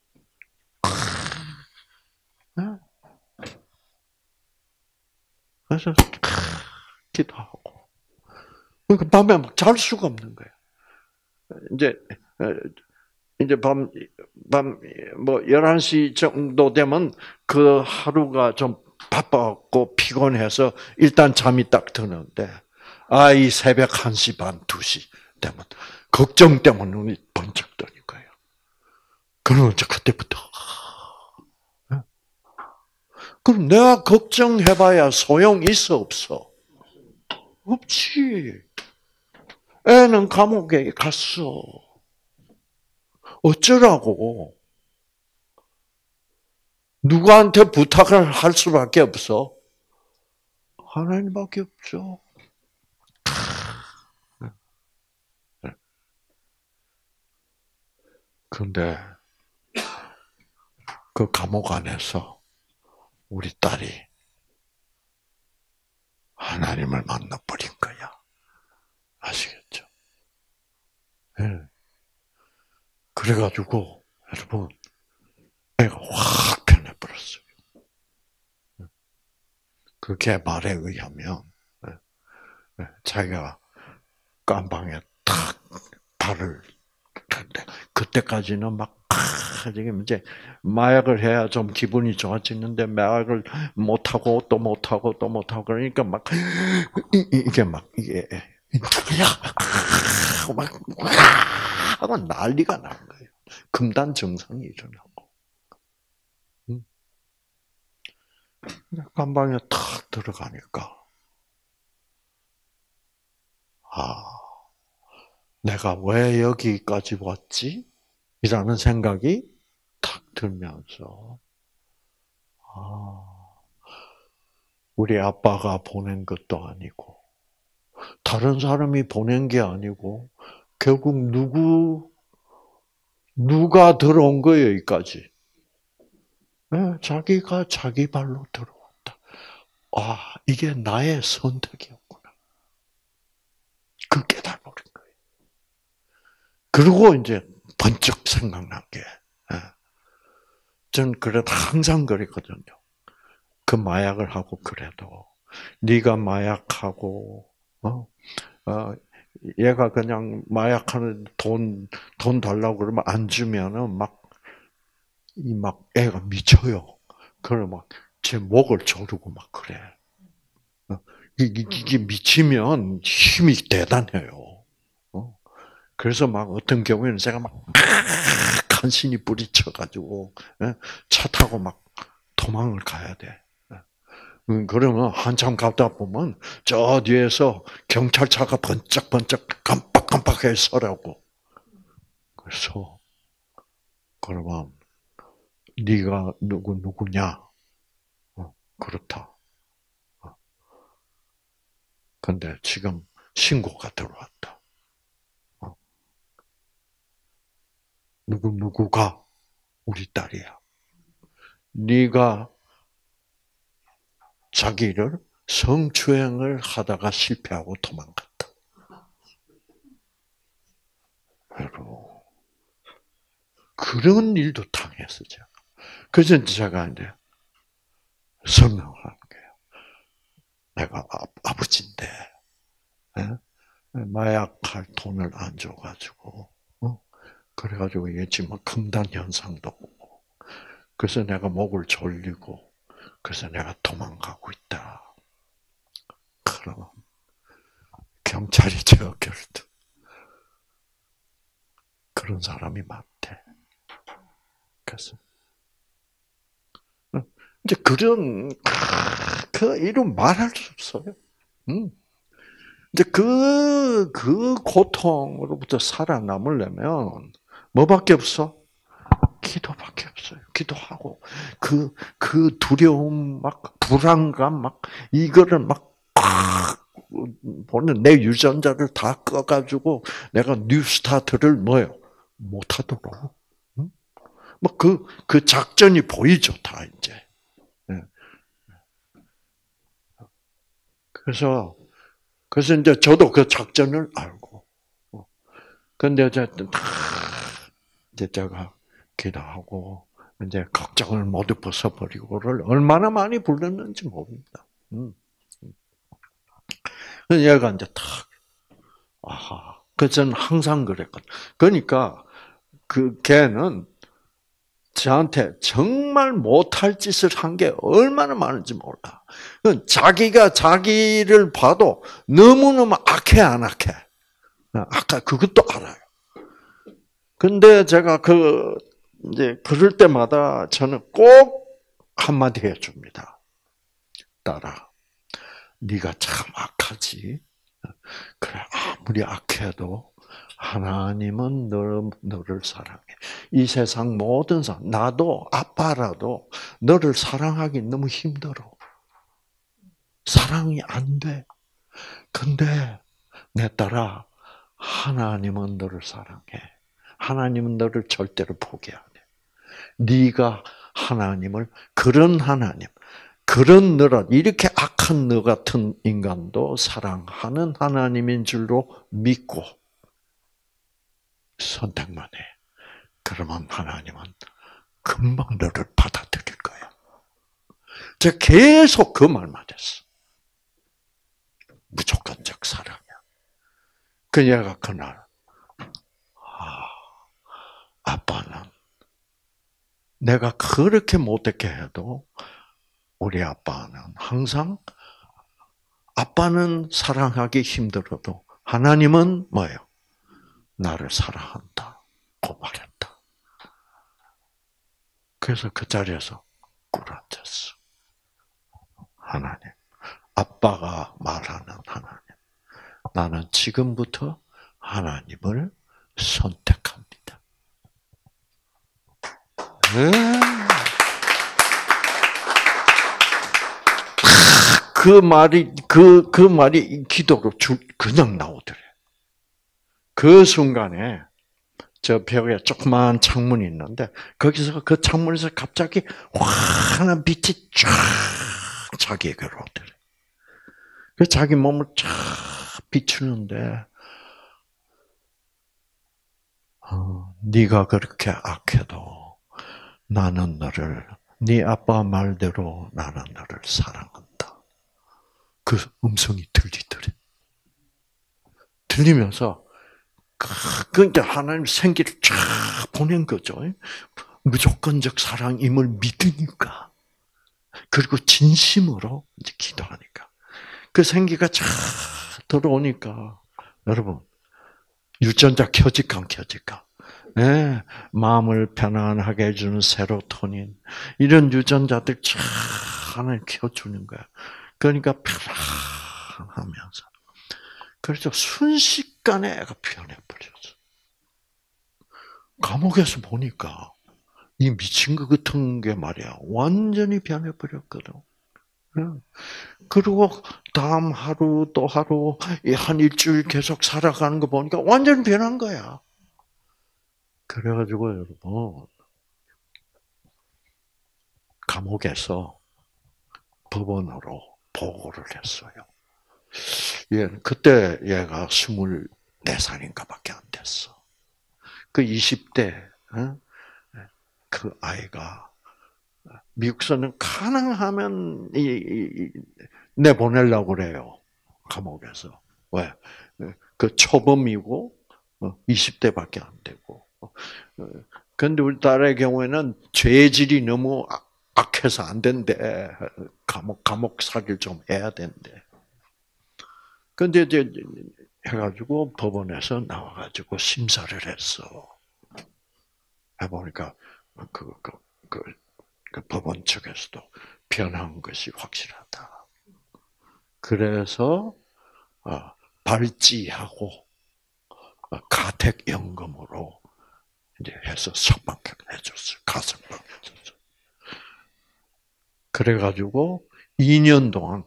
그래서 기도하고. 그러니까 밤에 막 잘 수가 없는 거예요. 이제 이제 밤 밤 뭐 열한 시 정도 되면 그 하루가 좀 바빴고 피곤해서 일단 잠이 딱 드는데 아, 이 새벽 한 시 반, 두 시 되면 걱정 때문에 눈이 번쩍 뜨는 거예요. 그러면 이제 그때부터 그럼 내가 걱정해봐야 소용 있어 없어? 없지. 애는 감옥에 갔어. 어쩌라고? 누구한테 부탁을 할 수밖에 없어? 하나님밖에 없죠. 그런데 그 감옥 안에서 우리 딸이 하나님을 만나버린 거야. 아시겠죠? 네. 그래가지고 여러분 애가 확 변해버렸어요. 그게 말에 의하면 자기가 깜방에 탁 발을 탔는데 그때까지는 막 지금 이제 마약을 해야 좀 기분이 좋아지는데 마약을 못 하고 또 못 하고 또 못 하고 그러니까 막 이게 막 이게 막 하고 난리가 나는 거예요. 금단 증상이 일어나고. 깜방에 탁 들어가니까 아, 내가 왜 여기까지 왔지? 이라는 생각이 탁 들면서 아, 우리 아빠가 보낸 것도 아니고 다른 사람이 보낸 게 아니고 결국 누구 누가 들어온 거예요, 여기까지. 네, 자기가 자기 발로 들어왔다. 아, 이게 나의 선택이었구나. 그 깨달은 거예요. 그리고 이제 번쩍 생각난 게, 전 그래도 항상 그랬거든요. 그 마약을 하고 그래도 네가 마약하고 어, 어 얘가 그냥 마약하는 돈 돈 달라고 그러면 안 주면은 막 이 막 애가 미쳐요. 그래 막 제 목을 조르고 막 그래. 이게, 이게 미치면 힘이 대단해요. 어? 그래서 막 어떤 경우에는 제가 막 간신히 뿌리쳐가지고 차 타고 막 도망을 가야 돼. 그러면 한참 가다 보면 저 뒤에서 경찰차가 번쩍번쩍 깜빡깜빡해 서라고. 그래서 그러면 네가 누구 누구냐? 그렇다. 근데 지금 신고가 들어왔다. 누구누구가 우리 딸이야. 네가 자기를 성추행을 하다가 실패하고 도망갔다. 그리고 그런 일도 당했었죠. 그래서 제가 이제 설명을 하는 거예요. 내가 아, 아버지인데 에? 마약할 돈을 안 줘가지고 어? 그래가지고 이게 지금 금단 현상도 오고 그래서 내가 목을 졸리고 그래서 내가 도망가고 있다. 그러면 경찰이 제 어깨를 드 그런 사람이 많대. 그래서 이제 그런 그 이름 말할 수 없어요. 음. 이제 그, 그 고통으로부터 살아남으려면 뭐밖에 없어? 기도밖에 없어요. 기도하고 그, 그 두려움 막 불안감 막 이거를 막 보는 내 유전자를 다 꺼가지고 내가 뉴스타트를 뭐요? 못하도록. 뭐 그, 그 작전이 보이죠, 다 이제. 그래서, 그래서 이제 저도 그 작전을 알고. 근데 어쨌든, 이제 제가 기도하고, 이제 걱정을 모두 벗어버리고를 얼마나 많이 불렀는지 모릅니다. 음. 그래서 얘가 이제 탁, 아하. 그래서 저는 항상 그랬거든. 그러니까, 그 걔는 저한테 정말 못할 짓을 한 게 얼마나 많은지 몰라. 자기가 자기를 봐도 너무너무 악해, 안 악해? 아까 그것도 알아요. 근데 제가 그, 이제, 그럴 때마다 저는 꼭 한마디 해줍니다. 딸아, 네가 참 악하지? 그래, 아무리 악해도 하나님은 너, 너를 사랑해. 이 세상 모든 사람, 나도 아빠라도 너를 사랑하기 너무 힘들어. 사랑이 안 돼. 근데 내 딸아, 하나님은 너를 사랑해. 하나님은 너를 절대로 포기 안 해. 네가 하나님을 그런 하나님, 그런 너라 이렇게 악한 너 같은 인간도 사랑하는 하나님인 줄로 믿고 선택만 해. 그러면 하나님은 금방 너를 받아들일 거야. 제가 계속 그 말만 했어. 무조건적 사랑이야. 그 얘가 그날 아, 아빠는 내가 그렇게 못되게 해도 우리 아빠는 항상 아빠는 사랑하기 힘들어도 하나님은 뭐예요? 나를 사랑한다. 고 말했다. 그래서 그 자리에서 꿇어앉았어. 하나님. 아빠가 말하는 하나님. 나는 지금부터 하나님을 선택합니다. 네. 그 말이, 그, 그 말이 기도로 그냥 나오더래. 그 순간에, 저 벽에 조그만 창문이 있는데, 거기서 그 창문에서 갑자기 환한 빛이 쫙 자기에게로 오더래. 그 자기 몸을 쫙 비추는데, 어, 네가 그렇게 악해도 나는 너를, 네 아빠 말대로 나는 너를 사랑한다. 그 음성이 들리더래. 들리면서 그러니까 하나님 생기를 쫙 보낸 거죠. 무조건적 사랑임을 믿으니까. 그리고 진심으로 이제 기도하니까. 그 생기가 쫙 들어오니까 여러분 유전자 켜질까 안 켜질까? 네, 마음을 편안하게 해주는 세로토닌 이런 유전자들 쫙 하나님 켜주는 거야. 그러니까 편안하면서. 그래서 순식간에 애가 변해버렸어. 감옥에서 보니까 이 미친 것 같은 게 말이야. 완전히 변해버렸거든. 그리고 다음 하루 또 하루 한 일주일 계속 살아가는 거 보니까 완전 변한 거야. 그래가지고 여러분 감옥에서 법원으로 보고를 했어요. 얘 그때 얘가 스물네 살인가밖에 안 됐어. 그 이십 대 그 아이가 미국서는 가능하면 이, 이, 내보내려고 그래요. 감옥에서. 왜? 그 초범이고 이십 대밖에 안 되고. 그런데 우리나라의 경우에는 죄질이 너무 악해서 안 된대. 감옥 감옥 살기를 좀 해야 된대. 근데 이제 해가지고 법원에서 나와가지고 심사를 했어. 해보니까 그, 그, 그, 그 법원 측에서도 변한 것이 확실하다. 그래서 어, 발찌하고 어, 가택연금으로 이제 해서 석방해줬어요. 가석방해줬어요. 그래가지고 이 년 동안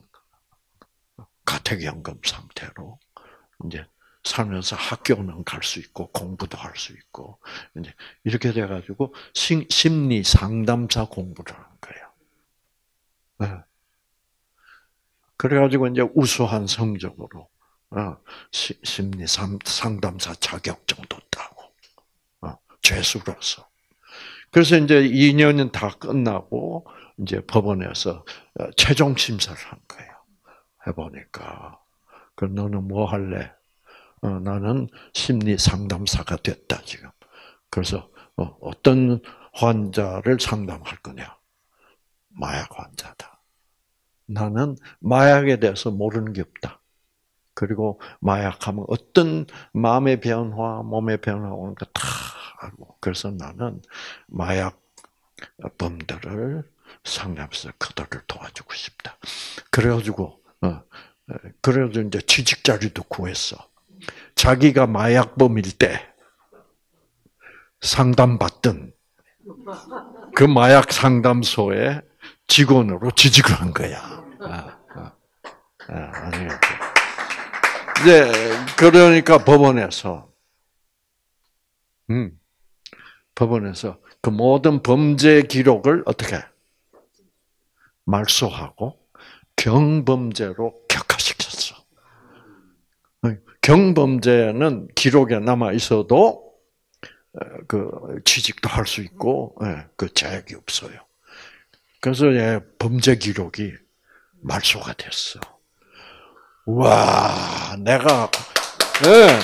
가택연금 상태로 이제 살면서 학교는 갈 수 있고 공부도 할 수 있고 이제 이렇게 돼가지고 심리 상담사 공부를 한 거예요. 네. 그래가지고 이제 우수한 성적으로 심리 상담사 자격증도 따고 죄수로서. 그래서 이제 이 년은 다 끝나고 이제 법원에서 최종 심사를 한 거예요. 해보니까 그 너는 뭐 할래? 어, 나는 심리 상담사가 됐다 지금. 그래서 어, 어떤 환자를 상담할 거냐? 마약 환자다. 나는 마약에 대해서 모르는 게 없다. 그리고 마약하면 어떤 마음의 변화, 몸의 변화 오는 거 다 알고. 그래서 나는 마약 범들을 상담해서 그들을 도와주고 싶다. 그래가지고 어, 그래가지고 이제 취직 자리도 구했어. 자기가 마약범일 때 상담받던 그 마약 상담소에 직원으로 취직을 한 거야. 아, 아, 아, 이제 그러니까 법원에서, 음, 법원에서 그 모든 범죄 기록을 어떻게 말소하고 경범죄로 격화시켰어. 경범죄는 기록에 남아 있어도 그 취직도 할 수 있고 그 제약이 없어요. 그래서 얘 범죄 기록이 말소가 됐어. 와, 내가 예,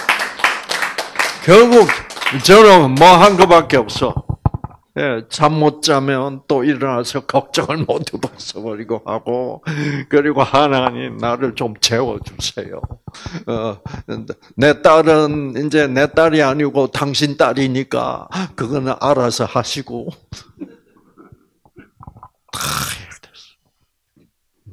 결국 저는 뭐 한 것밖에 없어. 예, 잠 못 자면 또 일어나서 걱정을 모두 벗어버리고 하고, 그리고 하나님 나를 좀 재워주세요. 어, 내 딸은 이제 내 딸이 아니고 당신 딸이니까 그거는 알아서 하시고. 다 해야 됐어.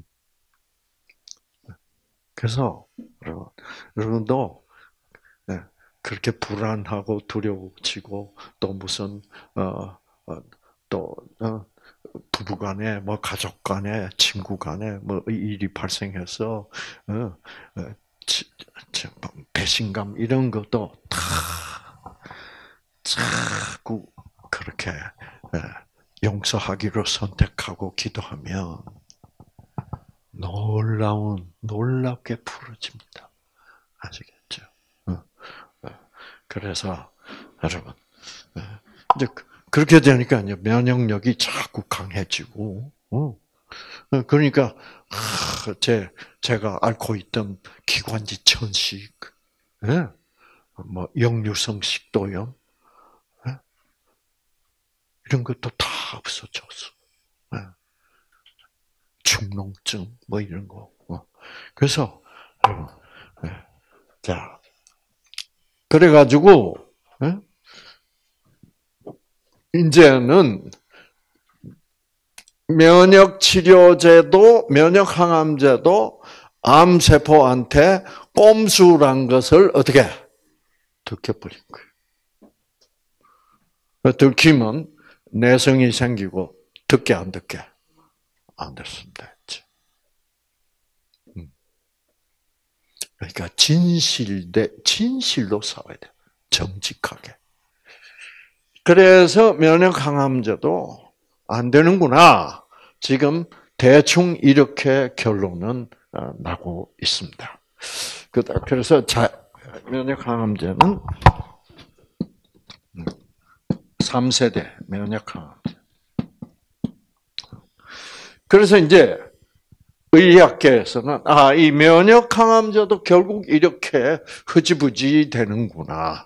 그래서 여러분, 여러분도 그렇게 불안하고 두려워지고 또 무슨 어, 또 어, 부부간에 뭐 가족간에 친구간에 뭐 일이 발생해서 어, 배신감 이런 것도 다 자꾸 그렇게 용서하기로 선택하고 기도하면 놀라운 놀랍게 풀어집니다. 아시겠죠? 그래서 여러분 이제 그렇게 되니까 이제 면역력이 자꾸 강해지고, 그러니까 제 제가 앓고 있던 기관지 천식, 뭐 역류성 식도염 이런 것도 다 없어졌어. 축농증 뭐 이런 거. 그래서 여러분, 자 그래가지고 이제는 면역 치료제도, 면역 항암제도 암세포한테 꼼수란 것을 어떻게 들켜버린 거예요. 들키면 내성이 생기고 듣게 안 듣게 안 됐습니다. 그러니까 진실대 진실로 싸워야 돼. 정직하게. 그래서 면역 항암제도 안 되는구나. 지금 대충 이렇게 결론은 나고 있습니다. 그래서 자, 면역 항암제는 삼 세대 면역 항암제. 그래서 이제 의학계에서는 아, 이 면역 항암제도 결국 이렇게 흐지부지 되는구나.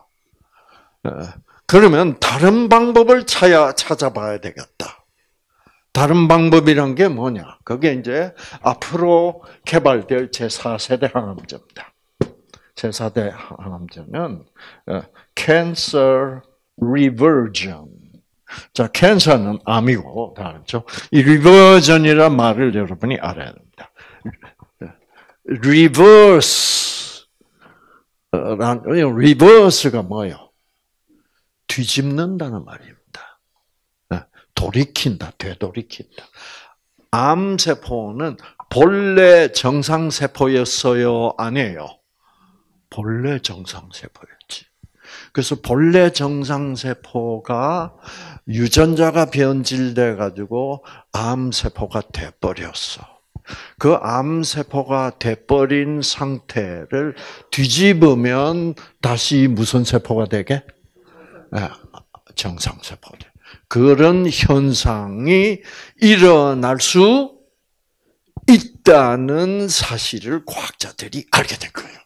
그러면 다른 방법을 찾아 찾아봐야 되겠다. 다른 방법이란 게 뭐냐? 그게 이제 앞으로 개발될 제사 세대 항암제입니다. 제사 대 항암제는 cancer reversion. 자, 캔서는 암이고, 다 알죠? 이 리버전이란 말을 여러분이 알아야 됩니다. 리버스. 리버스가 뭐예요? 뒤집는다는 말입니다. 돌이킨다, 되돌이킨다. 암세포는 본래 정상세포였어요? 아니에요? 본래 정상세포였지. 그래서 본래 정상세포가 유전자가 변질돼가지고 암세포가 돼버렸어. 그 암세포가 돼버린 상태를 뒤집으면 다시 무슨 세포가 되게? 정상세포. 그런 현상이 일어날 수 있다는 사실을 과학자들이 알게 된 거예요.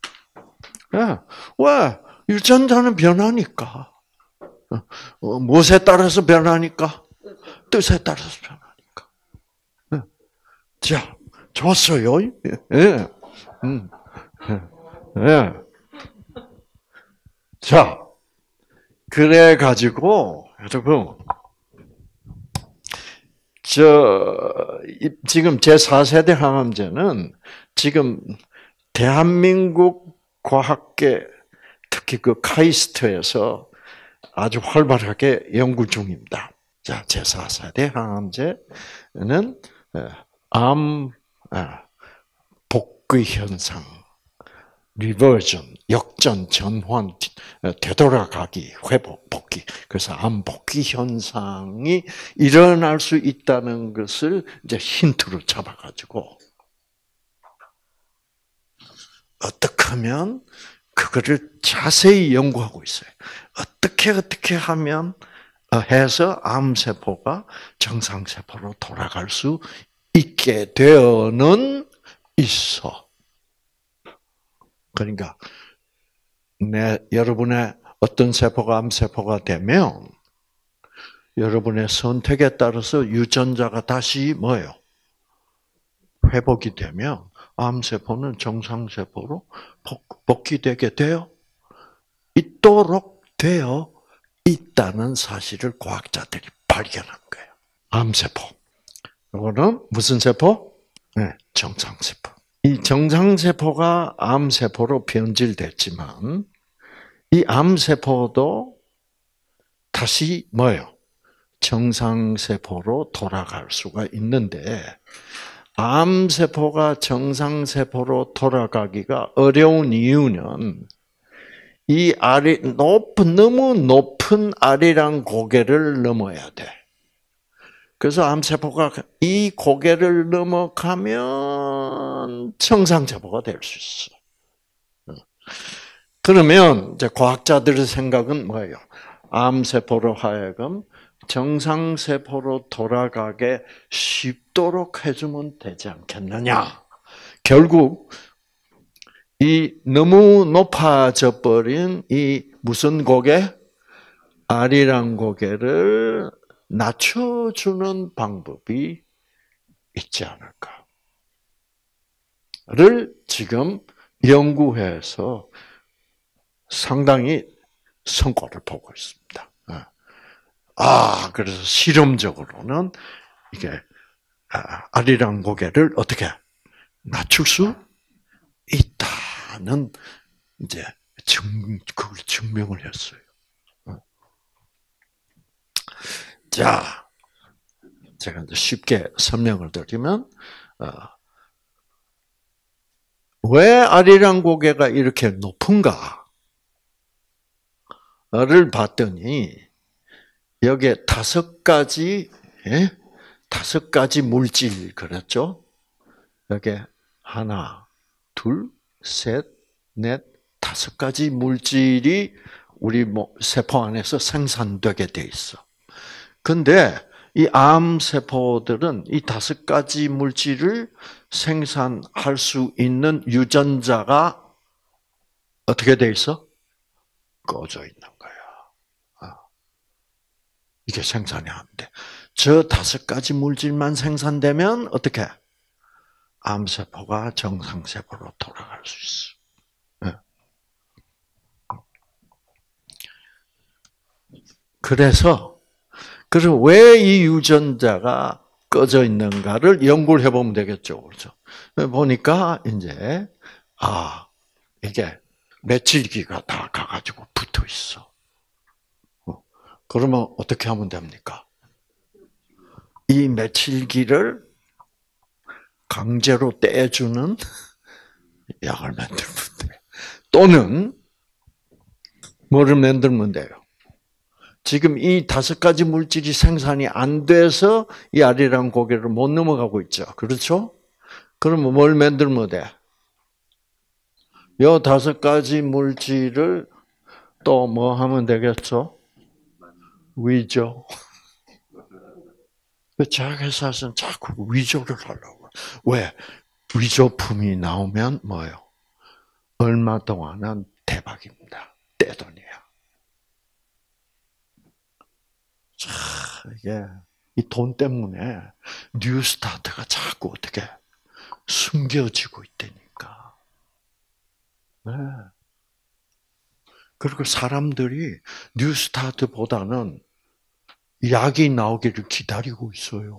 왜? 유전자는 변하니까. 무엇에 따라서 변하니까? 뜻에 따라서 변하니까. 자, 좋았어요. 예. 음. 예. 자, 그래 가지고 여러분, 저 지금 제사 세대 항암제는 지금 대한민국 과학계 특히 그 카이스트에서 아주 활발하게 연구 중입니다. 자, 제사 세대 항암제는 암 복귀 현상, 리버전, 역전, 전환, 되돌아가기, 회복, 복귀. 그래서 암 복귀 현상이 일어날 수 있다는 것을 이제 힌트로 잡아가지고 어떻게 하면 그거를 자세히 연구하고 있어요. 어떻게 어떻게 하면 해서 암세포가 정상세포로 돌아갈 수 있게 되어는 있어. 그러니까 내 여러분의 어떤 세포가 암세포가 되면 여러분의 선택에 따라서 유전자가 다시 뭐예요? 회복이 되면 암세포는 정상세포로 복귀되게 되어 있도록 되어 있다는 사실을 과학자들이 발견한 거예요. 암세포. 이거는 무슨 세포? 네, 정상세포. 이 정상세포가 암세포로 변질됐지만 이 암세포도 다시 뭐예요? 정상세포로 돌아갈 수가 있는데 암세포가 정상세포로 돌아가기가 어려운 이유는 이 아리, 높은, 너무 높은 아리랑 고개를 넘어야 돼. 그래서 암세포가 이 고개를 넘어가면 정상세포가 될 수 있어. 그러면 이제 과학자들의 생각은 뭐예요? 암세포로 하여금 정상세포로 돌아가게 쉽도록 해주면 되지 않겠느냐. 결국 이 너무 높아져 버린 이 무슨 고개? 아리랑 고개를 낮춰주는 방법이 있지 않을까를 지금 연구해서 상당히 성과를 보고 있습니다. 아, 그래서 실험적으로는 이게 아리랑 고개를 어떻게 낮출 수 있다는 이제 증 그걸 증명을 했어요. 자, 제가 이제 쉽게 설명을 드리면 왜 아리랑 고개가 이렇게 높은가를 봤더니 여기에 다섯 가지, 예? 다섯 가지 물질 그랬죠? 여기 하나, 둘, 셋, 넷, 다섯 가지 물질이 우리 뭐 세포 안에서 생산되게 돼 있어. 근데 이 암 세포들은 이 다섯 가지 물질을 생산할 수 있는 유전자가 어떻게 돼 있어? 꺼져 있는 거야. 이게 생산이 안 돼. 저 다섯 가지 물질만 생산되면 어떻게? 암세포가 정상세포로 돌아갈 수 있어. 그래서, 그래서 왜 이 유전자가 꺼져 있는가를 연구를 해보면 되겠죠. 그렇죠. 보니까, 이제, 아, 이게 메칠기가 다 가가지고 붙어 있어. 그러면 어떻게 하면 됩니까? 이 메칠기를 강제로 떼주는 약을 만들면 돼. 또는 뭐를 만들면 돼요? 지금 이 다섯 가지 물질이 생산이 안 돼서 이 아리랑 고개를 못 넘어가고 있죠. 그렇죠? 그러면 뭘 만들면 돼? 이 다섯 가지 물질을 또 뭐 하면 되겠죠? 위조. 자회사에서는 자꾸 위조를 하려고. 왜? 위조품이 나오면 뭐예요? 얼마 동안은 대박입니다. 떼돈이야. 자, 이게 이 돈 때문에 뉴스타트가 자꾸 어떻게 숨겨지고 있다니까. 네. 그리고 사람들이 뉴스타트보다는 약이 나오기를 기다리고 있어요.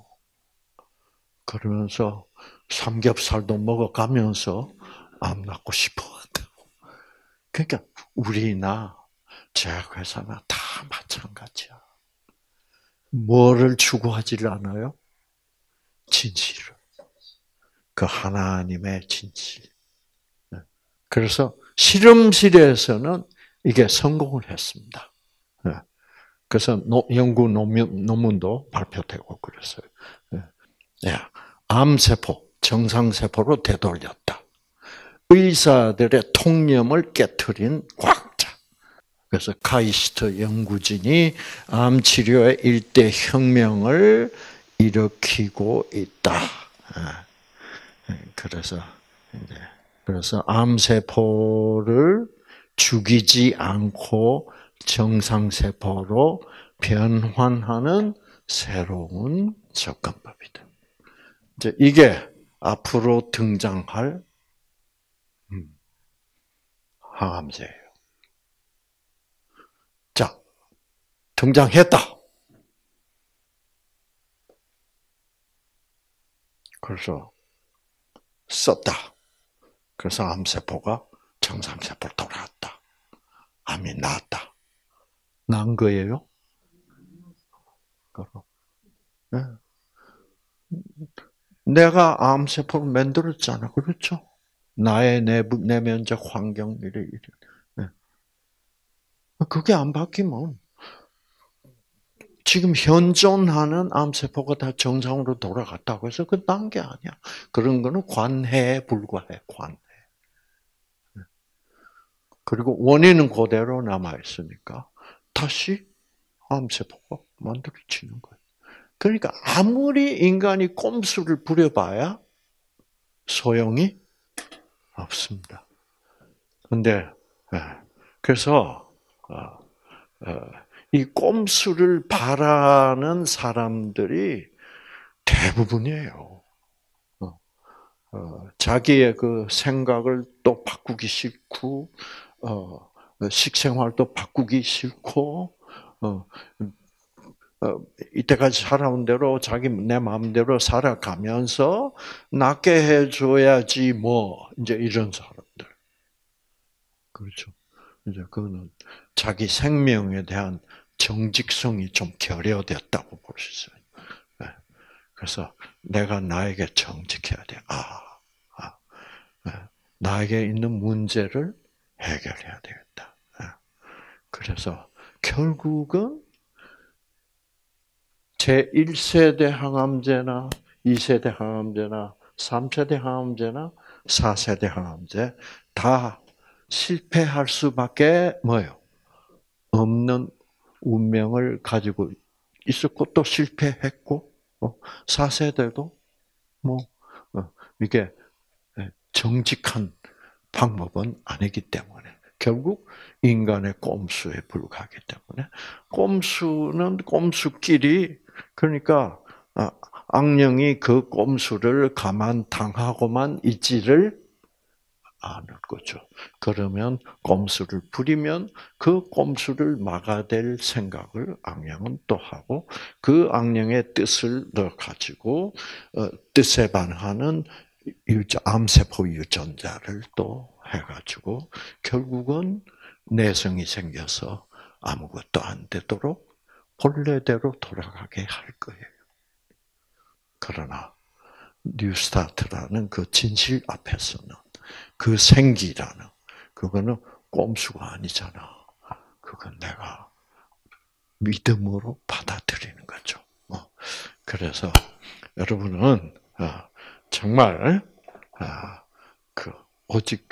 그러면서 삼겹살도 먹어가면서 암 낫고 싶어한다고. 그러니까 우리나 제약회사나 다 마찬가지야. 뭐를 추구하지를 않아요? 진실을. 그 하나님의 진실. 그래서 실험실에서는 이게 성공을 했습니다. 그래서 연구 논문도 발표되고 그랬어요. 암세포, 정상세포로 되돌렸다. 의사들의 통념을 깨트린 과학자. 그래서 카이스트 연구진이 암 치료의 일대 혁명을 일으키고 있다. 그래서 이제 그래서 암세포를 죽이지 않고 정상세포로 변환하는 새로운 접근법이다. 이제 이게 앞으로 등장할 항암제예요. 자, 등장했다. 그래서 썼다. 그래서 암세포가 정상세포로 돌아왔다. 암이 나았다. 난 거예요? 네. 내가 암세포를 만들었잖아. 그렇죠? 나의 내부, 내면적 환경, 이래, 이래. 네. 그게 안 바뀌면, 지금 현존하는 암세포가 다 정상으로 돌아갔다고 해서 그 난 게 아니야. 그런 거는 관해에 불과해, 관해. 그리고 원인은 그대로 남아있으니까 다시 암세포가 만들어지는 거예요. 그러니까 아무리 인간이 꼼수를 부려봐야 소용이 없습니다. 근데, 그래서, 이 꼼수를 바라는 사람들이 대부분이에요. 자기의 그 생각을 또 바꾸기 싫고, 식생활도 바꾸기 싫고, 어, 이때까지 살아온 대로 자기 내 마음대로 살아가면서 낫게 해줘야지 뭐 이제 이런 사람들. 그렇죠. 이제 그거는 자기 생명에 대한 정직성이 좀 결여됐다고 볼 수 있어요. 네. 그래서 내가 나에게 정직해야 돼. 아, 아. 네. 나에게 있는 문제를 해결해야 되겠다. 그래서 결국은 제일 세대 항암제나 이 세대 항암제나 삼 세대 항암제나 사 세대 항암제 다 실패할 수밖에 뭐예요? 없는 운명을 가지고 있었고 또 실패했고 사 세대도 뭐 이게 정직한 방법은 아니기 때문에 결국 인간의 꼼수에 불과하기 때문에 꼼수는 꼼수끼리 그러니까 악령이 그 꼼수를 가만 당하고만 있지를 않을 거죠. 그러면 꼼수를 부리면 그 꼼수를 막아댈 생각을 악령은 또 하고 그 악령의 뜻을 넣어 가지고 뜻에 반하는 유전, 암세포 유전자를 또 해가지고 결국은 내성이 생겨서 아무것도 안 되도록 본래대로 돌아가게 할 거예요. 그러나 뉴스타트라는 그 진실 앞에서는 그 생기라는 그거는 꼼수가 아니잖아. 그건 내가 믿음으로 받아들이는 거죠. 그래서 여러분은 정말 그 오직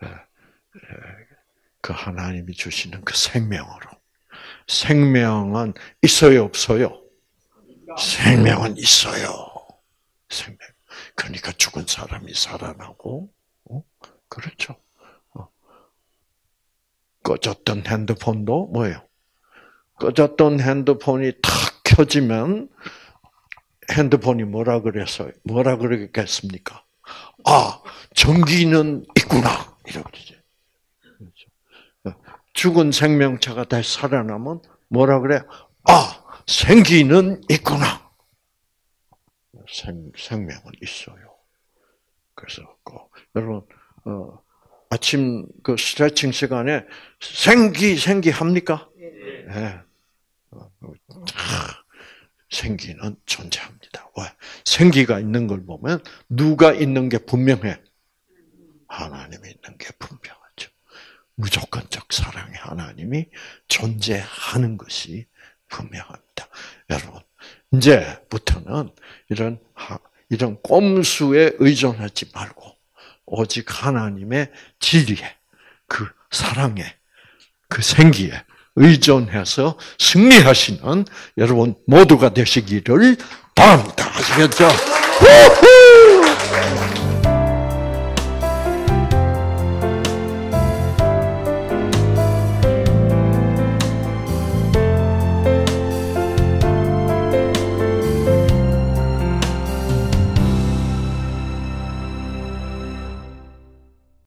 그 하나님이 주시는 그 생명으로 생명은 있어요 없어요? 생명은 있어요. 생명. 그러니까 죽은 사람이 살아나고 어? 그렇죠. 어. 꺼졌던 핸드폰도 뭐예요? 꺼졌던 핸드폰이 탁 켜지면 핸드폰이 뭐라 그랬어요? 뭐라 그러겠습니까? 아, 전기는 있구나. 이러지. 그렇죠. 죽은 생명체가 다시 살아나면 뭐라 그래? 아, 생기는 있구나. 생, 생명은 있어요. 그래서 꼭, 여러분, 어, 아침 그 스트레칭 시간에 생기, 생기 합니까? 네. 어, 생기는 존재합니다. 왜? 생기가 있는 걸 보면 누가 있는 게 분명해? 하나님이 있는 게 분명하죠. 무조건적 사랑의 하나님이 존재하는 것이 분명합니다. 여러분, 이제부터는 이런 이런 꼼수에 의존하지 말고 오직 하나님의 진리에 그 사랑에 그 생기에 의존해서 승리하시는 여러분 모두가 되시기를 바랍니다. 아시겠죠?